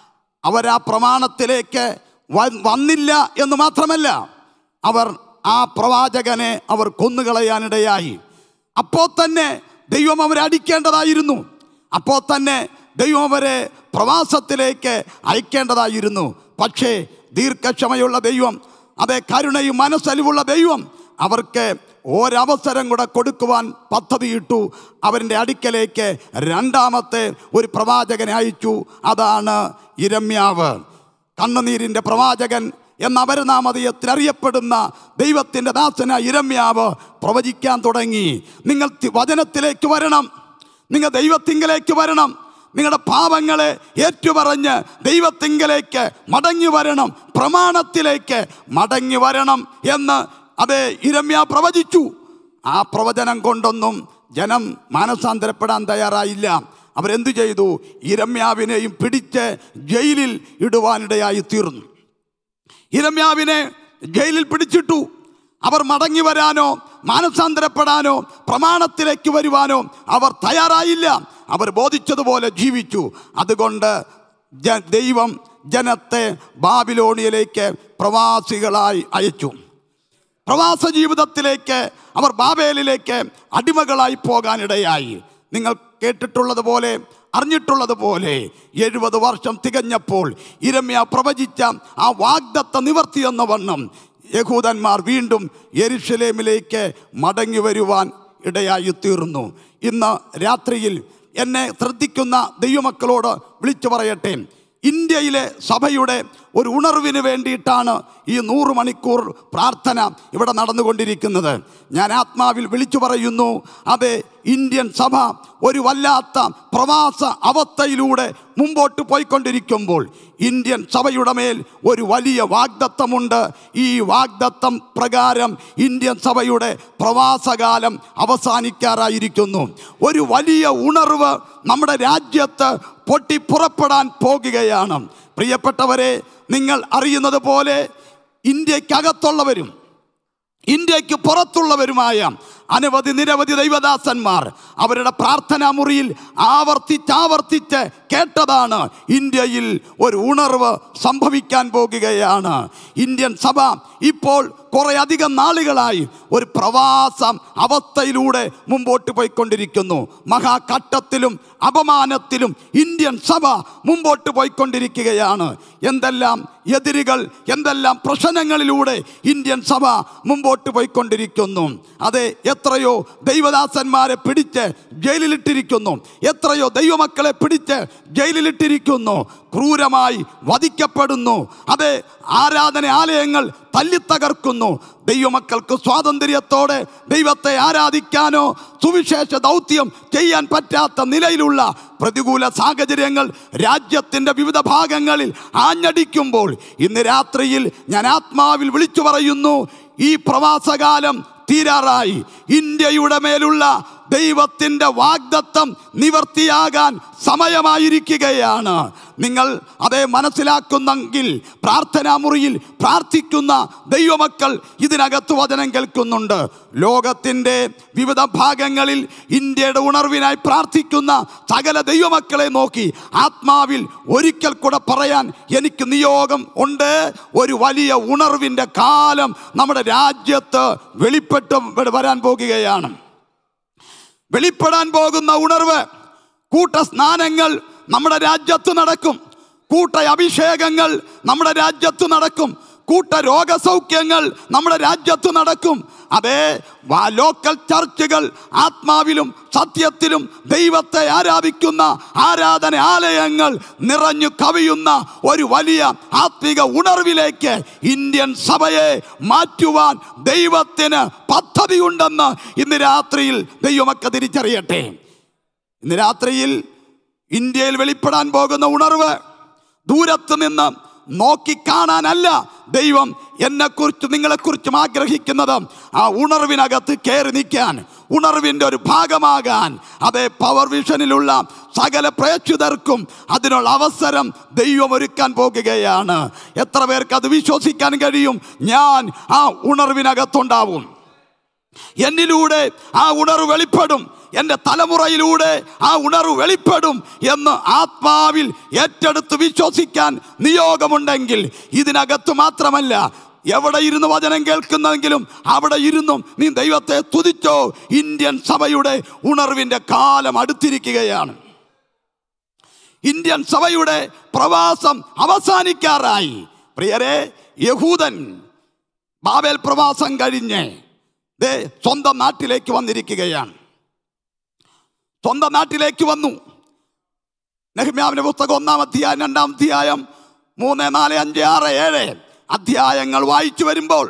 അവരാ പ്രമാണത്തിലേക്ക് വന്നില്ല എന്ന് മാത്രമല്ല, അവർ ആ പ്രവാചകനെ അവർ കൊന്നുകളയാനിടയായി. അപ്പോൾ തന്നെ ദൈവം അവരെ അടിക്കേണ്ടതായിരുന്നു. അപ്പോൾ തന്നെ ദൈവം അവരെ പ്രവാസത്തിലേക്ക് അയക്കേണ്ടതായിരുന്നു. പക്ഷേ ദീർഘക്ഷമയുള്ള ദൈവം, അതേ കരുണയും മനസ്സലിവുള്ള ദൈവം അവർക്ക് ഒരവസരം കൂടെ കൊടുക്കുവാൻ പദ്ധതിയിട്ടു. അവരുടെ അടുക്കലേക്ക് രണ്ടാമത്തെ ഒരു പ്രവാചകനെ അയച്ചു. അതാണ് യിരെമ്യാവ്. കണ്ണുനീരിൻ്റെ പ്രവാചകൻ എന്ന അപരനാമധേയത്തിൽ അറിയപ്പെടുന്ന ദൈവത്തിൻ്റെ ദാസനായ യിരെമ്യാവ് പ്രവചിക്കാൻ തുടങ്ങി. നിങ്ങൾ വചനത്തിലേക്ക് വരണം, നിങ്ങൾ ദൈവത്തിങ്കലേക്ക് വരണം, നിങ്ങളുടെ പാപങ്ങളെ ഏറ്റുപറഞ്ഞ് ദൈവത്തിങ്കലേക്ക് മടങ്ങി വരണം, പ്രമാണത്തിലേക്ക് മടങ്ങി വരണം എന്ന് അതേ യിരെമ്യാവ് പ്രവചിച്ചു. ആ പ്രവചനം കൊണ്ടൊന്നും ജനം മാനസാന്തരപ്പെടാൻ തയ്യാറായില്ല. അവരെന്തു ചെയ്തു? യിരെമ്യാവിനെയും പിടിച്ച് ജയിലിൽ ഇടുവാനിടയായി തീർന്നു. യിരെമ്യാവിനെ ജയിലിൽ പിടിച്ചിട്ടു. അവർ മടങ്ങി വരാനോ മാനസാന്തരപ്പെടാനോ പ്രമാണത്തിലേക്ക് വരുവാനോ അവർ തയ്യാറായില്ല. അവർ ബോധിച്ചതുപോലെ ജീവിച്ചു. അതുകൊണ്ട് ദൈവം ജനത്തെ ബാബിലോണിയയിലേക്ക് പ്രവാസികളായി അയച്ചു. പ്രവാസ ജീവിതത്തിലേക്ക് അവർ ബാബേലിലേക്ക് അടിമകളായി പോകാനിടയായി. നിങ്ങൾ കേട്ടിട്ടുള്ളതുപോലെ അറിഞ്ഞിട്ടുള്ളതുപോലെ എഴുപത് വർഷം തികഞ്ഞപ്പോൾ ഇരമ്യാ പ്രവചിച്ച ആ വാഗ്ദത്ത നിവർത്തി എന്ന വണ്ണം യഹൂദന്മാർ വീണ്ടും യെരുശലേമിലേക്ക് മടങ്ങി വരുവാൻ ഇടയായി തീർന്നു. ഇന്ന് രാത്രിയിൽ എന്നെ ശ്രദ്ധിക്കുന്ന ദൈവമക്കളോട് വിളിച്ചു പറയട്ടെ, ഇന്ത്യയിലെ സഭയുടെ ഒരു ഉണർവിന് വേണ്ടിയിട്ടാണ് ഈ നൂറ് മണിക്കൂർ പ്രാർത്ഥന ഇവിടെ നടന്നുകൊണ്ടിരിക്കുന്നത്. ഞാൻ ആത്മാവിൽ വിളിച്ചു പറയുന്നു, അതെ, ഇന്ത്യൻ സഭ ഒരു വല്ലാത്ത പ്രവാസ അവസ്ഥയിലൂടെ മുമ്പോട്ട് പോയിക്കൊണ്ടിരിക്കുമ്പോൾ ഇന്ത്യൻ സഭയുടെ മേൽ ഒരു വലിയ വാഗ്ദത്തമുണ്ട്. ഈ വാഗ്ദത്തം പ്രകാരം ഇന്ത്യൻ സഭയുടെ പ്രവാസകാലം അവസാനിക്കാറായിരിക്കുന്നു. ഒരു വലിയ ഉണർവ് നമ്മുടെ രാജ്യത്ത് പൊട്ടിപ്പുറപ്പെടാൻ പോകുകയാണ്. പ്രിയപ്പെട്ടവരെ, നിങ്ങൾ അറിയുന്നത് പോലെ ഇന്ത്യക്കകത്തുള്ളവരും ഇന്ത്യക്ക് പുറത്തുള്ളവരുമായ അനവധി നിരവധി ദൈവദാസന്മാർ അവരുടെ പ്രാർത്ഥനാ മുറിയിൽ ആവർത്തിച്ചാവർത്തിച്ച് കേട്ടതാണ്, ഇന്ത്യയിൽ ഒരു ഉണർവ് സംഭവിക്കാൻ പോകുകയാണ്. ഇന്ത്യൻ സഭ ഇപ്പോൾ കുറെ അധികം നാളുകളായി ഒരു പ്രവാസ അവസ്ഥയിലൂടെ മുമ്പോട്ട് പോയിക്കൊണ്ടിരിക്കുന്നു. മഹാഘട്ടത്തിലും അപമാനത്തിലും ഇന്ത്യൻ സഭ മുമ്പോട്ട് പോയിക്കൊണ്ടിരിക്കുകയാണ്. എന്തെല്ലാം എതിരുകൾ, എന്തെല്ലാം പ്രശ്നങ്ങളിലൂടെ ഇന്ത്യൻ സഭ മുമ്പോട്ട് പോയിക്കൊണ്ടിരിക്കുന്നു. അതെ, എത്രയോ ദൈവദാസന്മാരെ പിടിച്ച് ജയിലിലിട്ടിരിക്കുന്നു, എത്രയോ ദൈവമക്കളെ പിടിച്ച് ജയിലിലിട്ടിരിക്കുന്നു, ക്രൂരമായി വധിക്കപ്പെടുന്നു. അതെ, ആരാധന ആലയങ്ങൾ തല്ലിത്തകർക്കുന്നു. ദൈവമക്കൾക്ക് സ്വാതന്ത്ര്യത്തോടെ ദൈവത്തെ ആരാധിക്കാനോ സുവിശേഷ ദൗത്യം ചെയ്യാൻ പറ്റാത്ത നിലയിലുള്ള പ്രതികൂല സാഹചര്യങ്ങൾ രാജ്യത്തിൻ്റെ വിവിധ ഭാഗങ്ങളിൽ ആഞ്ഞടിക്കുമ്പോൾ ഇന്ന് രാത്രിയിൽ ഞാൻ ആത്മാവിൽ വിളിച്ചു പറയുന്നു, ഈ പ്രവാസകാലം തീരാറായി. ഇന്ത്യയുടെ മേലുള്ള ദൈവത്തിൻ്റെ വാഗ്ദത്തം നിവർത്തിയാകാൻ സമയമായിരിക്കുകയാണ്. നിങ്ങൾ അതേ മനസ്സിലാക്കുന്നെങ്കിൽ പ്രാർത്ഥനാ മുറിയിൽ പ്രാർത്ഥിക്കുന്ന ദൈവമക്കൾ ഇതിനകത്ത് വചനം കേൾക്കുന്നുണ്ട്. ലോകത്തിൻ്റെ വിവിധ ഭാഗങ്ങളിൽ ഇന്ത്യയുടെ ഉണർവിനായി പ്രാർത്ഥിക്കുന്ന സകല ദൈവമക്കളെ നോക്കി ആത്മാവിൽ ഒരിക്കൽ കൂടെ പറയാൻ എനിക്ക് നിയോഗം ഉണ്ട്. ഒരു വലിയ ഉണർവിൻ്റെ കാലം നമ്മുടെ രാജ്യത്ത് വെളിപ്പെട്ട് വരാൻ പോകുകയാണ്. വെളിപ്പെടാൻ പോകുന്ന ഉണർവ്, കൂട്ട സ്നാനങ്ങൾ നമ്മുടെ രാജ്യത്ത് നടക്കും, കൂട്ട അഭിഷേകങ്ങൾ നമ്മുടെ രാജ്യത്ത് നടക്കും, കൂട്ട രോഗസൗഖ്യങ്ങൾ നമ്മുടെ രാജ്യത്ത് നടക്കും. അതേ, ലോക്കൽ ചർച്ചുകൾ ആത്മാവിലും സത്യത്തിലും ദൈവത്തെ ആരാധിക്കുന്ന ആരാധന ആലയങ്ങൾ നിറഞ്ഞു കവിയുന്ന ഒരു വലിയ ആത്മിക ഉണർവിലേക്ക് ഇന്ത്യൻ സഭയെ മാറ്റുവാൻ ദൈവത്തിന് പദ്ധതിയുണ്ടെന്ന് ഇന്ന് രാത്രിയിൽ ദൈവമക്കൾ തിരിച്ചറിയട്ടെ. ഇന്ന് രാത്രിയിൽ ഇന്ത്യയിൽ വെളിപ്പെടാൻ പോകുന്ന ഉണർവ് ദൂരത്ത് നിന്ന് നോക്കിക്കാണാനല്ല ദൈവം എന്നെക്കുറിച്ച് നിങ്ങളെക്കുറിച്ചും ആഗ്രഹിക്കുന്നത്. ആ ഉണർവിനകത്ത് കയറി നിൽക്കാൻ, ഉണർവിൻ്റെ ഒരു ഭാഗമാകാൻ, അതേ പവർ വിഷനിലുള്ള സകല പ്രേക്ഷിതർക്കും അതിനുള്ള അവസരം ദൈവം ഒരുക്കാൻ പോകുകയാണ്. എത്ര പേർക്ക് അത് വിശ്വസിക്കാൻ കഴിയും? ഞാൻ ആ ഉണർവിനകത്തുണ്ടാവും, എന്നിലൂടെ ആ ഉണർവ് വെളിപ്പെടും, എൻ്റെ തലമുറയിലൂടെ ആ ഉണർവ് വെളിപ്പെടും എന്ന് ആത്മാവിൽ ഏറ്റെടുത്ത് വിശ്വസിക്കാൻ നിയോഗമുണ്ടെങ്കിൽ ഇതിനകത്ത് മാത്രമല്ല, എവിടെ ഇരുന്ന് വചനം കേൾക്കുന്നെങ്കിലും അവിടെ ഇരുന്നും നീ ദൈവത്തെ സ്തുതിച്ചോ. ഇന്ത്യൻ സഭയുടെ ഉണർവിൻ്റെ കാലം അടുത്തിരിക്കുകയാണ്. ഇന്ത്യൻ സഭയുടെ പ്രവാസം അവസാനിക്കാറായി. പ്രിയരെ, യഹൂദൻ ബാബേൽ പ്രവാസം കഴിഞ്ഞ് ദേ സ്വന്തം നാട്ടിലേക്ക് വന്നിരിക്കുകയാണ്. സ്വന്തം നാട്ടിലേക്ക് വന്നു. നെഹെമ്യാവിന്റെ പുസ്തകം ഒന്നാം അധ്യായം, രണ്ടാം അധ്യായം, മൂന്ന്, നാല്, അഞ്ച്, ആറ്, ഏഴ് അധ്യായങ്ങൾ വായിച്ചു വരുമ്പോൾ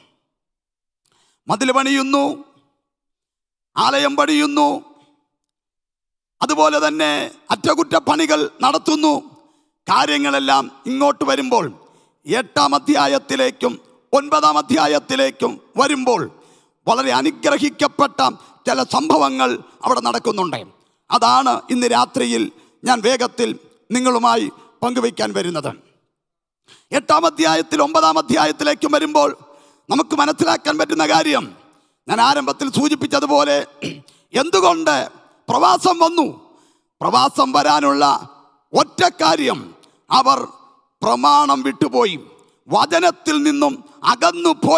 മതിൽ പണിയുന്നു, ആലയം പണിയുന്നു, അതുപോലെ തന്നെ അറ്റകുറ്റപ്പണികൾ നടത്തുന്നു. കാര്യങ്ങളെല്ലാം ഇങ്ങോട്ട് വരുമ്പോൾ എട്ടാം അധ്യായത്തിലേക്കും ഒൻപതാം അധ്യായത്തിലേക്കും വരുമ്പോൾ വളരെ അനുഗ്രഹിക്കപ്പെട്ട ചില സംഭവങ്ങൾ അവിടെ നടക്കുന്നുണ്ട്. അതാണ് ഇന്ന് രാത്രിയിൽ ഞാൻ വേഗത്തിൽ നിങ്ങളുമായി പങ്കുവയ്ക്കാൻ വരുന്നത്. എട്ടാം അധ്യായത്തിൽ ഒമ്പതാം അധ്യായത്തിലേക്കും വരുമ്പോൾ നമുക്ക് മനസ്സിലാക്കാൻ പറ്റുന്ന കാര്യം ഞാൻ ആരംഭത്തിൽ സൂചിപ്പിച്ചതുപോലെ, എന്തുകൊണ്ട് പ്രവാസം വന്നു? പ്രവാസം വരാനുള്ള ഒറ്റ കാര്യം, അവർ പ്രമാണം വിട്ടുപോയി, വചനത്തിൽ നിന്നും അകന്നു പോയി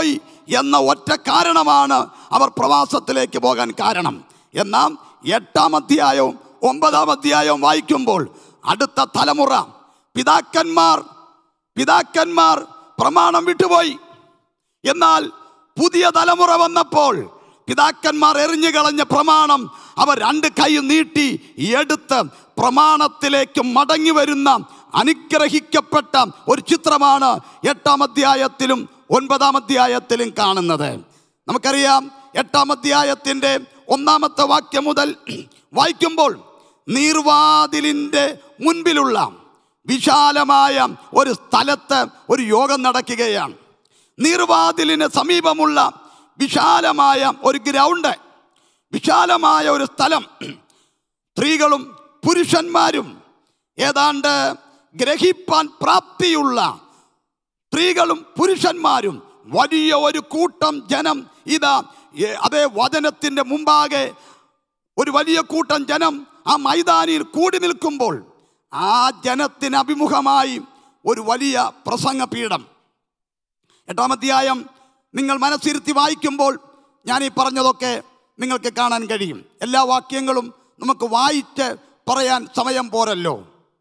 എന്ന ഒറ്റ കാരണമാണ് അവർ പ്രവാസത്തിലേക്ക് പോകാൻ കാരണം. എന്നാൽ എട്ടാം അധ്യായവും ഒമ്പതാം അധ്യായവും വായിക്കുമ്പോൾ അടുത്ത തലമുറ പിതാക്കന്മാർ പിതാക്കന്മാർ പ്രമാണം വിട്ടുപോയി. എന്നാൽ പുതിയ തലമുറ വന്നപ്പോൾ പിതാക്കന്മാർ എറിഞ്ഞു കളഞ്ഞ പ്രമാണം അവർ രണ്ട് കൈ നീട്ടി എടുത്ത് പ്രമാണത്തിലേക്ക് മടങ്ങി വരുന്ന അനുഗ്രഹിക്കപ്പെട്ട ഒരു ചിത്രമാണ് എട്ടാം അധ്യായത്തിലും ഒൻപതാം അധ്യായത്തിലും കാണുന്നത്. നമുക്കറിയാം, എട്ടാം അധ്യായത്തിൻ്റെ ഒന്നാമത്തെ വാക്യം മുതൽ വായിക്കുമ്പോൾ നീർവാതിലിൻ്റെ മുൻപിലുള്ള വിശാലമായ ഒരു സ്ഥലത്ത് ഒരു യോഗം നടക്കുകയാണ്. നീർവാതിലിന് സമീപമുള്ള വിശാലമായ ഒരു ഗ്രൗണ്ട്, വിശാലമായ ഒരു സ്ഥലം. സ്ത്രീകളും പുരുഷന്മാരും ഏതാണ്ട് ഗ്രഹിപ്പാൻ പ്രാപ്തിയുള്ള സ്ത്രീകളും പുരുഷന്മാരും വലിയ ഒരു കൂട്ടം ജനം ഇതാ അതേ വചനത്തിൻ്റെ മുമ്പാകെ ഒരു വലിയ കൂട്ടം ജനം ആ മൈതാനിയിൽ കൂടി നിൽക്കുമ്പോൾ ആ ജനത്തിന് അഭിമുഖമായി ഒരു വലിയ പ്രസംഗപീഠം. എട്ടാം അധ്യായം നിങ്ങൾ മനസ്സിരുത്തി വായിക്കുമ്പോൾ ഞാൻ ഈ പറഞ്ഞതൊക്കെ നിങ്ങൾക്ക് കാണാൻ കഴിയും. എല്ലാ വാക്യങ്ങളും നമുക്ക് വായിച്ച് പറയാൻ സമയം പോരല്ലോ.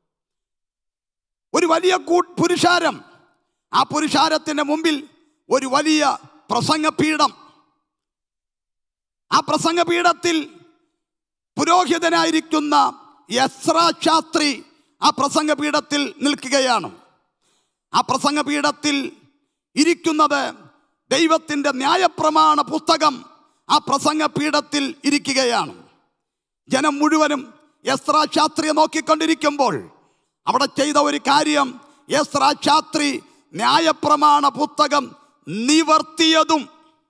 ഒരു വലിയ കൂ പുരുഷാരം, ആ പുരുഷാരത്തിൻ്റെ മുമ്പിൽ ഒരു വലിയ പ്രസംഗപീഠം. ആ പ്രസംഗപീഠത്തിൽ പുരോഹിതനായിരിക്കുന്ന എസ്രാ ശാസ്ത്രി ആ പ്രസംഗപീഠത്തിൽ നിൽക്കുകയാണ്. ആ പ്രസംഗപീഠത്തിൽ ഇരിക്കുന്നത് ദൈവത്തിൻ്റെ ന്യായപ്രമാണ പുസ്തകം ആ പ്രസംഗപീഠത്തിൽ ഇരിക്കുകയാണ്. ജനം മുഴുവനും എസ്രാ ശാസ്ത്രിയെ നോക്കിക്കൊണ്ടിരിക്കുമ്പോൾ അവിടെ ചെയ്ത ഒരു കാര്യം, എസ്രാ ശാസ്ത്രി ന്യായപ്രമാണ പുസ്തകം നിവർത്തിയതും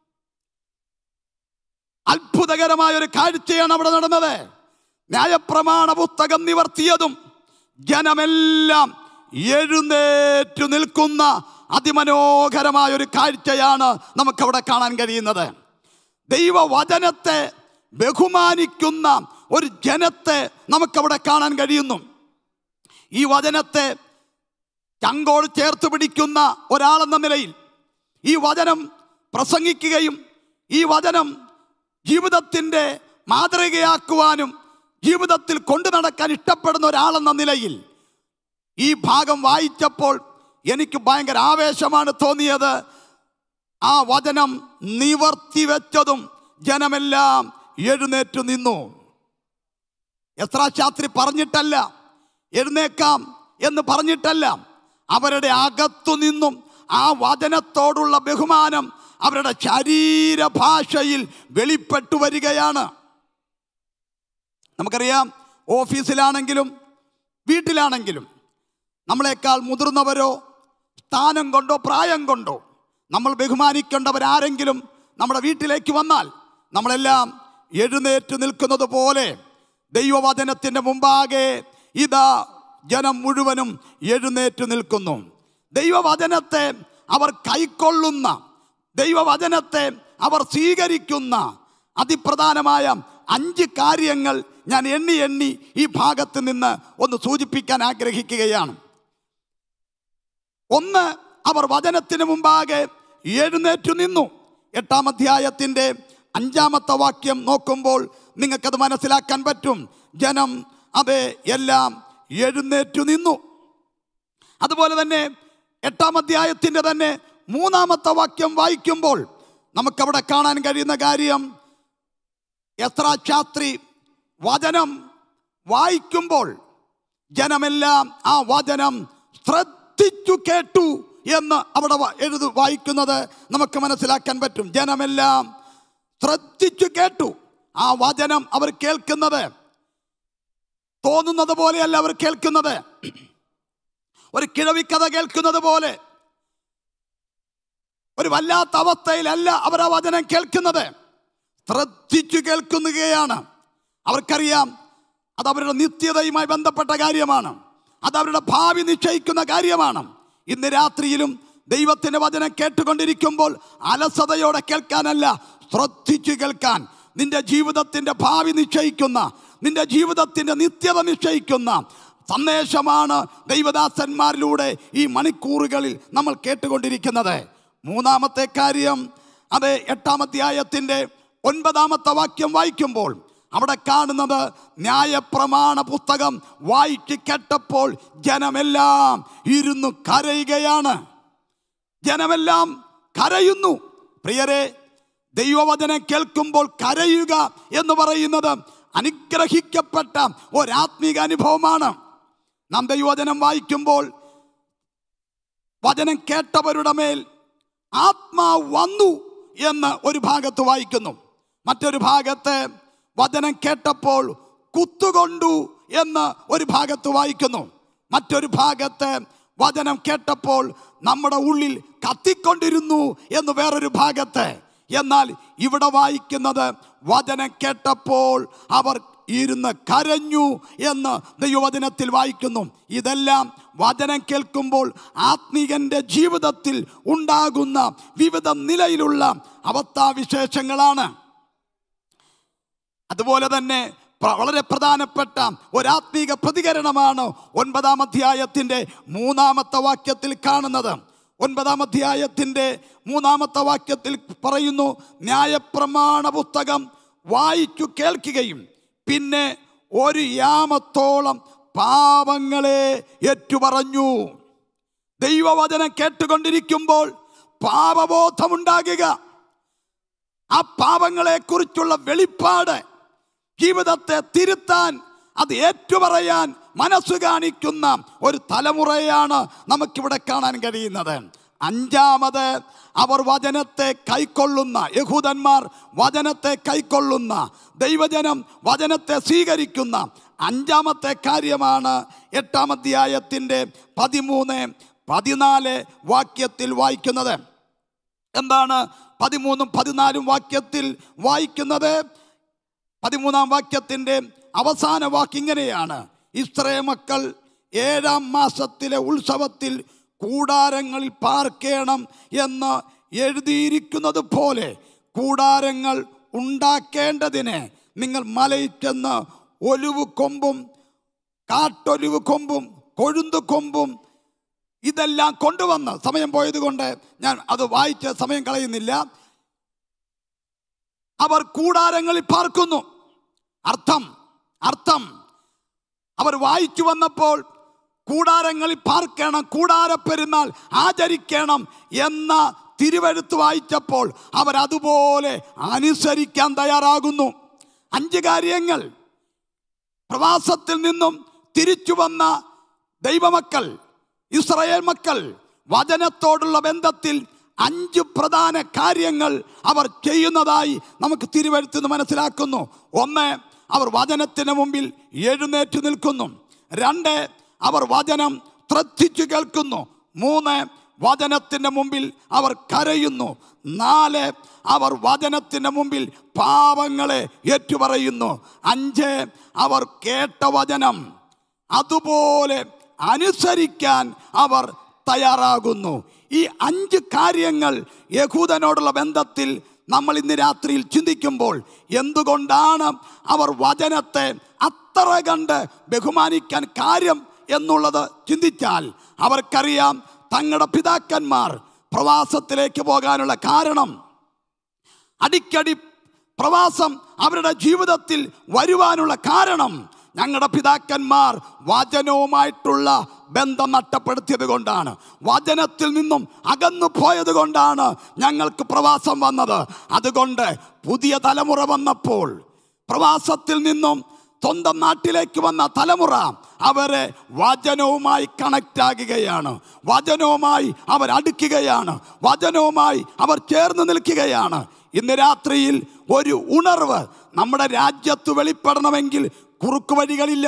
അത്ഭുതകരമായ ഒരു കാഴ്ചയാണ് അവിടെ നടന്നത്. ന്യായപ്രമാണ പുസ്തകം നിവർത്തിയതും ജനമെല്ലാം എഴുന്നേറ്റു നിൽക്കുന്ന അതിമനോഹരമായ ഒരു കാഴ്ചയാണ് നമുക്കവിടെ കാണാൻ കഴിയുന്നത്. ദൈവവചനത്തെ ബഹുമാനിക്കുന്ന ഒരു ജനത്തെ നമുക്കവിടെ കാണാൻ കഴിയുന്നു. ഈ വചനത്തെ ചങ്കോട് ചേർത്ത് പിടിക്കുന്ന ഒരാളെന്ന നിലയിൽ ഈ വചനം പ്രസംഗിക്കുകയും ഈ വചനം ജീവിതത്തിൻ്റെ മാതൃകയാക്കുവാനും ജീവിതത്തിൽ കൊണ്ടു നടക്കാൻ ഇഷ്ടപ്പെടുന്ന ഒരാളെന്ന നിലയിൽ ഈ ഭാഗം വായിച്ചപ്പോൾ എനിക്ക് ഭയങ്കര ആവേശമാണ് തോന്നിയത്. ആ വചനം നിവർത്തി വെച്ചതും ജനമെല്ലാം എഴുന്നേറ്റു നിന്നു. എസ്രാ ശാസ്ത്രി പറഞ്ഞിട്ടല്ല, എഴുന്നേക്കാം എന്ന് പറഞ്ഞിട്ടല്ല, അവരുടെ അകത്തു നിന്നും ആ വചനത്തോടുള്ള ബഹുമാനം അവരുടെ ശരീരഭാഷയിൽ വെളിപ്പെട്ടു വരികയാണ്. നമുക്കറിയാം, ഓഫീസിലാണെങ്കിലും വീട്ടിലാണെങ്കിലും നമ്മളെക്കാൾ മുതിർന്നവരോ സ്ഥാനം കൊണ്ടോ പ്രായം കൊണ്ടോ നമ്മൾ ബഹുമാനിക്കേണ്ടവരാരെങ്കിലും നമ്മുടെ വീട്ടിലേക്ക് വന്നാൽ നമ്മളെല്ലാം എഴുന്നേറ്റ് നിൽക്കുന്നത് പോലെ ദൈവവചനത്തിൻ്റെ മുമ്പാകെ ഇതാ ജനം മുഴുവനും എഴുന്നേറ്റ് നിൽക്കുന്നു. ദൈവവചനത്തെ അവർ കൈക്കൊള്ളുന്ന, ദൈവവചനത്തെ അവർ സ്വീകരിക്കുന്ന അതിപ്രധാനമായ അഞ്ച് കാര്യങ്ങൾ ഞാൻ എണ്ണി എണ്ണി ഈ ഭാഗത്ത് നിന്ന് ഒന്ന് സൂചിപ്പിക്കാൻ ആഗ്രഹിക്കുകയാണ്. ഒന്ന്, അവർ വചനത്തിന് മുമ്പാകെ എഴുന്നേറ്റു നിന്നു. എട്ടാം അധ്യായത്തിൻ്റെ അഞ്ചാമത്തെ വാക്യം നോക്കുമ്പോൾ നിങ്ങൾക്കത് മനസ്സിലാക്കാൻ പറ്റും. ജനം അതെ എല്ലാം എഴുന്നേറ്റു നിന്നു. അതുപോലെ തന്നെ എട്ടാം അധ്യായത്തിൻ്റെ തന്നെ മൂന്നാമത്തെ വാക്യം വായിക്കുമ്പോൾ നമുക്കവിടെ കാണാൻ കഴിയുന്ന കാര്യം, എസ്രാ ശാസ്ത്രി വചനം വായിക്കുമ്പോൾ ജനമെല്ലാം ആ വചനം ശ്രദ്ധിച്ചു കേട്ടു എന്ന് അവിടെ എഴുതു വായിക്കുന്നത് നമുക്ക് മനസ്സിലാക്കാൻ പറ്റും. ജനമെല്ലാം ശ്രദ്ധിച്ചു കേട്ടു. ആ വചനം അവർ കേൾക്കുന്നത് തോന്നുന്നത് പോലെയല്ല അവർ കേൾക്കുന്നത്. ഒരു കിഴവിക്കഥ കേൾക്കുന്നത് പോലെ ഒരു വല്ലാത്ത അവസ്ഥയിലല്ല അവർ ആ വചനം കേൾക്കുന്നത്. ശ്രദ്ധിച്ചു കേൾക്കുകയാണ്. അവർക്കറിയാം അത് അവരുടെ നിത്യതയുമായി ബന്ധപ്പെട്ട കാര്യമാണ്. അത് അവരുടെ ഭാവി നിശ്ചയിക്കുന്ന കാര്യമാണ്. ഇന്ന് രാത്രിയിലും ദൈവത്തിൻ്റെ വചനം കേട്ടുകൊണ്ടിരിക്കുമ്പോൾ അലസതയോടെ കേൾക്കാനല്ല, ശ്രദ്ധിച്ചു കേൾക്കാൻ. നിന്റെ ജീവിതത്തിൻ്റെ ഭാവി നിശ്ചയിക്കുന്ന, നിന്റെ ജീവിതത്തിൻ്റെ നിത്യത നിശ്ചയിക്കുന്ന സന്ദേശമാണ് ദൈവദാസന്മാരിലൂടെ ഈ മണിക്കൂറുകളിൽ നമ്മൾ കേട്ടുകൊണ്ടിരിക്കുന്നത്. മൂന്നാമത്തെ കാര്യം, അത് എട്ടാം അധ്യായത്തിൻ്റെ ഒൻപതാമത്തെ വാക്യം വായിക്കുമ്പോൾ അവിടെ കാണുന്നത്, ന്യായപ്രമാണ പുസ്തകം വായിച്ച് കേട്ടപ്പോൾ ജനമെല്ലാം ഇരുന്നു കരയുകയാണ്. ജനമെല്ലാം കരയുന്നു. പ്രിയരെ, ദൈവവചനം കേൾക്കുമ്പോൾ കരയുക എന്ന് പറയുന്നത് അനുഗ്രഹിക്കപ്പെട്ട ഒരാത്മീക അനുഭവമാണ്. നാം ദൈവവചനം വായിക്കുമ്പോൾ വചനം കേട്ടവരുടെ മേൽ ആത്മാവ് വന്നു എന്ന് ഒരു ഭാഗത്ത് വായിക്കുന്നു. മറ്റൊരു ഭാഗത്ത് വചനം കേട്ടപ്പോൾ കുത്തുകൊണ്ടു എന്ന് ഒരു ഭാഗത്ത് വായിക്കുന്നു. മറ്റൊരു ഭാഗത്ത് വചനം കേട്ടപ്പോൾ നമ്മുടെ ഉള്ളിൽ കത്തിക്കൊണ്ടിരുന്നു എന്ന് വേറൊരു ഭാഗത്ത്. എന്നാൽ ഇവിടെ വായിക്കുന്നത് വചനം കേട്ടപ്പോൾ അവർ ഇരുന്ന് കരഞ്ഞു എന്ന് ദൈവവചനത്തിൽ വായിക്കുന്നു. ഇതെല്ലാം വചനം കേൾക്കുമ്പോൾ ആത്മീകന്റെ ജീവിതത്തിൽ ഉണ്ടാകുന്ന വിവിധ നിലയിലുള്ള അവസ്ഥാവിശേഷങ്ങളാണ്. അതുപോലെ തന്നെ വളരെ പ്രധാനപ്പെട്ട ഒരാത്മീക പ്രതികരണമാണ് ഒൻപതാം അധ്യായത്തിൻ്റെ മൂന്നാമത്തെ വാക്യത്തിൽ കാണുന്നത്. ഒൻപതാം അധ്യായത്തിൻ്റെ മൂന്നാമത്തെ വാക്യത്തിൽ പറയുന്നു, ന്യായപ്രമാണ പുസ്തകം വായിച്ചു കേൾക്കുകയും പിന്നെ ഒരു യാമത്തോളം പാപങ്ങളെ ഏറ്റുപറഞ്ഞു. ദൈവവചനം കേട്ടുകൊണ്ടിരിക്കുമ്പോൾ പാപബോധമുണ്ടാകുക, ആ പാപങ്ങളെ കുറിച്ചുള്ള വെളിപ്പാട്, ജീവിതത്തെ തിരുത്താൻ അത് ഏറ്റുപറയാൻ മനസ്സ് കാണിക്കുന്ന ഒരു തലമുറയാണ് നമുക്കിവിടെ കാണാൻ കഴിയുന്നത്. അഞ്ചാമത്, അവർ വചനത്തെ കൈക്കൊള്ളുന്ന, യഹൂദന്മാർ വചനത്തെ കൈക്കൊള്ളുന്ന, ദൈവജനം വചനത്തെ സ്വീകരിക്കുന്ന അഞ്ചാമത്തെ കാര്യമാണ് എട്ടാം അധ്യായത്തിൻ്റെ പതിമൂന്ന് പതിനാല് വാക്യത്തിൽ വായിക്കുന്നത്. എന്താണ് പതിമൂന്നും പതിനാലും വാക്യത്തിൽ വായിക്കുന്നത്? പതിമൂന്നാം വാക്യത്തിൻ്റെ അവസാന വാക്ക് ഇങ്ങനെയാണ്, ഇസ്രായേൽ മക്കൾ ഏഴാം മാസത്തിലെ ഉത്സവത്തിൽ കൂടാരങ്ങളിൽ പാർക്കണം എന്ന് എഴുതിയിരിക്കുന്നത് പോലെ കൂടാരങ്ങൾ ഉണ്ടാക്കേണ്ടതിന് നിങ്ങൾ മലയിൽ ചെന്ന് ഒലിവ് കൊമ്പും കാട്ടൊലിവ് കൊമ്പും കൊഴുന്തു കൊമ്പും ഇതെല്ലാം കൊണ്ടുവന്ന്, സമയം പോയത് കൊണ്ട് ഞാൻ അത് വായിച്ച് സമയം കളയുന്നില്ല. അവർ കൂടാരങ്ങളിൽ പാർക്കുന്നു. അർത്ഥം അർത്ഥം അവർ വായിച്ചു വന്നപ്പോൾ കൂടാരങ്ങളിൽ പാർക്കണം, കൂടാര പെരുന്നാൾ ആചരിക്കണം എന്ന തിരുവെഴുത്ത് വായിച്ചപ്പോൾ അവരതുപോലെ അനുസരിക്കാൻ തയ്യാറാകുന്നു. അഞ്ച് കാര്യങ്ങൾ പ്രവാസത്തിൽ നിന്നും തിരിച്ചു വന്ന ദൈവമക്കൾ, ഇസ്രായേൽ മക്കൾ വചനത്തോടുള്ള ബന്ധത്തിൽ അഞ്ച് പ്രധാന കാര്യങ്ങൾ അവർ ചെയ്യുന്നതായി നമുക്ക് തിരുവെഴുത്ത് നിന്ന് മനസ്സിലാക്കുന്നു. ഒന്ന്, അവർ വചനത്തിന് മുമ്പിൽ എഴുന്നേറ്റ് നിൽക്കുന്നു. രണ്ട്, അവർ വചനം ശ്രദ്ധിച്ചു കേൾക്കുന്നു. മൂന്ന്, വചനത്തിൻ്റെ മുമ്പിൽ അവർ കരയുന്നു. നാല്, അവർ വചനത്തിൻ്റെ മുമ്പിൽ പാപങ്ങളെ ഏറ്റുപറയുന്നു. അഞ്ച്, അവർ കേട്ട വചനം അതുപോലെ അനുസരിക്കാൻ അവർ തയ്യാറാകുന്നു. ഈ അഞ്ച് കാര്യങ്ങൾ യഹൂദനോടുള്ള ബന്ധത്തിൽ നമ്മൾ ഇന്ന് രാത്രിയിൽ ചിന്തിക്കുമ്പോൾ എന്തുകൊണ്ടാണ് അവർ വചനത്തെ അത്ര കണ്ട് ബഹുമാനിക്കാൻ കാര്യം എന്നുള്ളത് ചിന്തിച്ചാൽ അവർക്കറിയാം തങ്ങളുടെ പിതാക്കന്മാർ പ്രവാസത്തിലേക്ക് പോകാനുള്ള കാരണം. അടിക്കടി പ്രവാസം അവരുടെ ജീവിതത്തിൽ വരുവാനുള്ള കാരണം ഞങ്ങളുടെ പിതാക്കന്മാർ വചനവുമായിട്ടുള്ള ബന്ധം നഷ്ടപ്പെടുത്തിയത് കൊണ്ടാണ്, വചനത്തിൽ നിന്നും അകന്നു പോയത് കൊണ്ടാണ് ഞങ്ങൾക്ക് പ്രവാസം വന്നത്. അതുകൊണ്ട് പുതിയ തലമുറ വന്നപ്പോൾ പ്രവാസത്തിൽ നിന്നും സ്വന്തം നാട്ടിലേക്ക് വന്ന തലമുറ അവരെ വചനവുമായി കണക്റ്റ് ആകുകയാണ്, വചനവുമായി അവർ അടുക്കുകയാണ്, വചനവുമായി അവർ ചേർന്ന് നിൽക്കുകയാണ്. ഇന്ന് രാത്രിയിൽ ഒരു ഉണർവ് നമ്മുടെ രാജ്യത്ത് വെളിപ്പെടണമെങ്കിൽ കുറുക്കു വഴികളില്ല.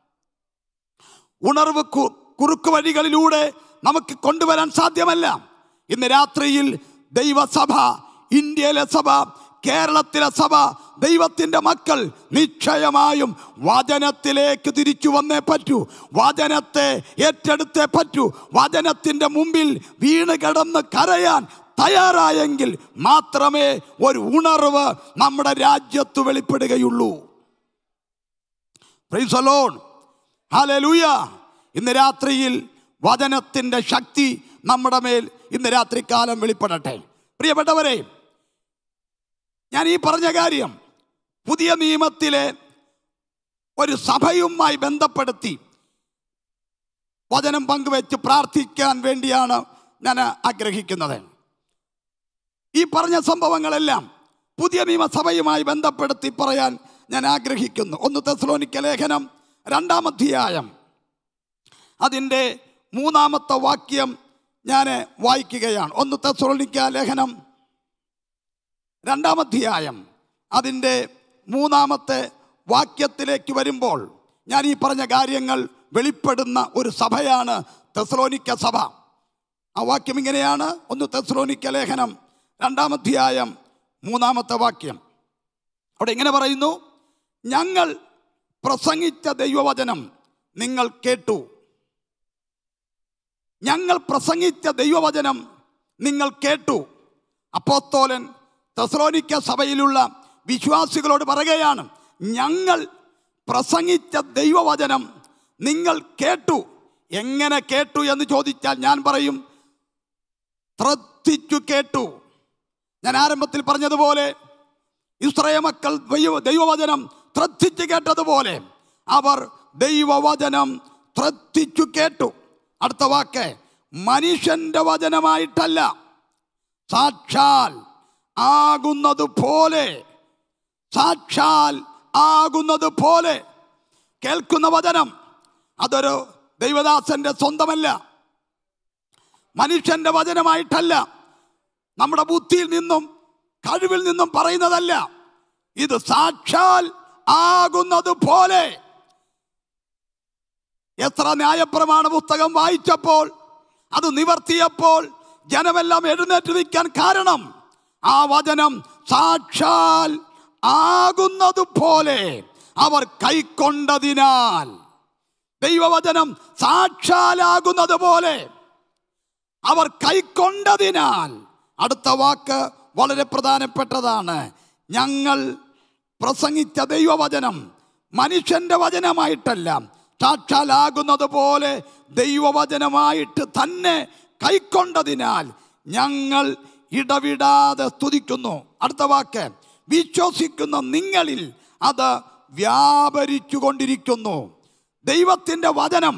ഉണർവ് കുറുക്കു വഴികളിലൂടെ നമുക്ക് കൊണ്ടുവരാൻ സാധ്യമല്ല. ഇന്ന് രാത്രിയിൽ ദൈവസഭ, ഇന്ത്യയിലെ സഭ, കേരളത്തിലെ സഭ, ദൈവത്തിൻ്റെ മക്കൾ നിശ്ചയമായും വചനത്തിലേക്ക് തിരിച്ചു വന്നേ പറ്റൂ, വചനത്തെ ഏറ്റെടുത്തേ പറ്റൂ. വചനത്തിൻ്റെ മുമ്പിൽ വീണ് കിടന്ന് കരയാൻ തയ്യാറായെങ്കിൽ മാത്രമേ ഒരു ഉണർവ് നമ്മുടെ രാജ്യത്ത് വെളിപ്പെടുകയുള്ളൂ. Praise the lord, hallelujah. ഇന്ന് രാത്രിയിൽ വചനത്തിൻ്റെ ശക്തി നമ്മുടെ മേൽ ഇന്ന് രാത്രികാലം വെളിപ്പെടട്ടെ. പ്രിയപ്പെട്ടവരെ, ഞാൻ ഈ പറഞ്ഞ കാര്യം പുതിയ നിയമത്തിലെ ഒരു സഭയുമായി ബന്ധപ്പെടുത്തി വചനം പങ്കുവെച്ച് പ്രാർത്ഥിക്കാൻ വേണ്ടിയാണ് ഞാൻ ആഗ്രഹിക്കുന്നത്. ഈ പറഞ്ഞ സംഭവങ്ങളെല്ലാം പുതിയ നിയമസഭയുമായി ബന്ധപ്പെടുത്തി പറയാൻ ഞാൻ ആഗ്രഹിക്കുന്നു. ഒന്ന് തെസ്സലോനിക്ക ലേഖനം രണ്ടാം അധ്യായം അതിൻ്റെ മൂന്നാമത്തെ വാക്യം ഞാൻ വായിക്കുകയാണ്. ഒന്ന് തെസ്സലോനിക്ക ലേഖനം രണ്ടാം അധ്യായം അതിൻ്റെ മൂന്നാമത്തെ വാക്യത്തിലേക്ക് വരുമ്പോൾ ഞാൻ ഈ പറഞ്ഞ കാര്യങ്ങൾ വെളിപ്പെടുന്ന ഒരു സഭയാണ് തെസ്സലോനിക്ക സഭ. ആ വാക്യം ഇങ്ങനെയാണ്. ഒന്ന് തെസ്സലോനിക്ക ലേഖനം രണ്ടാം അധ്യായം മൂന്നാമത്തെ വാക്യം. അവിടെ ഇങ്ങനെ പറയുന്നു, ഞങ്ങൾ പ്രസംഗിച്ച ദൈവവചനം നിങ്ങൾ കേട്ടു. ഞങ്ങൾ പ്രസംഗിച്ച ദൈവവചനം നിങ്ങൾ കേട്ടു. അപ്പോസ്തലൻ തെസ്സലോനിക്ക സഭയിലുള്ള വിശ്വാസികളോട് പറയുകയാണ്, ഞങ്ങൾ പ്രസംഗിച്ച ദൈവവചനം നിങ്ങൾ കേട്ടു. എങ്ങനെ കേട്ടു എന്ന് ചോദിച്ചാൽ ഞാൻ പറയും, ശ്രദ്ധിച്ചു കേട്ടു. ഞാൻ ആരംഭത്തിൽ പറഞ്ഞതുപോലെ ഇസ്രായേൽ മക്കൾ ദൈവവചനം ശ്രദ്ധിച്ചു കേട്ടതുപോലെ അവർ ദൈവവചനം ശ്രദ്ധിച്ചു കേട്ടു. അടുത്ത വാക്ക്, മനുഷ്യന്റെ വചനമായിട്ടല്ല, സാക്ഷാൽ ആകുന്നത് പോലെ. സാക്ഷാൽ ആകുന്നത് പോലെ കേൾക്കുന്ന വചനം അതൊരു ദൈവദാസന്റെ സ്വന്തമല്ല, മനുഷ്യന്റെ വചനമായിട്ടല്ല, നമ്മുടെ ബുദ്ധിയിൽ നിന്നും കഴിവിൽ നിന്നും പറയുന്നതല്ല. ഇത് സാക്ഷാൽ ആകുന്നത് പോലെ. എത്ര ന്യായപ്രമാണ പുസ്തകം വായിച്ചപ്പോൾ അത് നിവർത്തിയപ്പോൾ ജനമെല്ലാം എഴുന്നേറ്റ് നിൽക്കാൻ കാരണം ആ വചനം സാക്ഷാൽ ആകുന്നത് പോലെ അവർ കൈക്കൊണ്ടതിനാൽ. ദൈവവചനം സാക്ഷാലാകുന്നത് പോലെ അവർ കൈക്കൊണ്ടതിനാൽ. അടുത്ത വാക്ക് വളരെ പ്രധാനപ്പെട്ടതാണ്. ഞങ്ങൾ പ്രസംഗിച്ച ദൈവവചനം മനുഷ്യന്റെ വചനമായിട്ടല്ല, സാക്ഷാലാകുന്നത് പോലെ ദൈവവചനമായിട്ട് തന്നെ കൈക്കൊണ്ടതിനാൽ ഞങ്ങൾ ഇടവിടാതെ സ്തുതിക്കുന്നു. അടുത്ത വാക്ക്, വിശ്വസിക്കുന്ന നിങ്ങളിൽ അത് വ്യാപരിച്ചു കൊണ്ടിരിക്കുന്നു. ദൈവത്തിൻ്റെ വചനം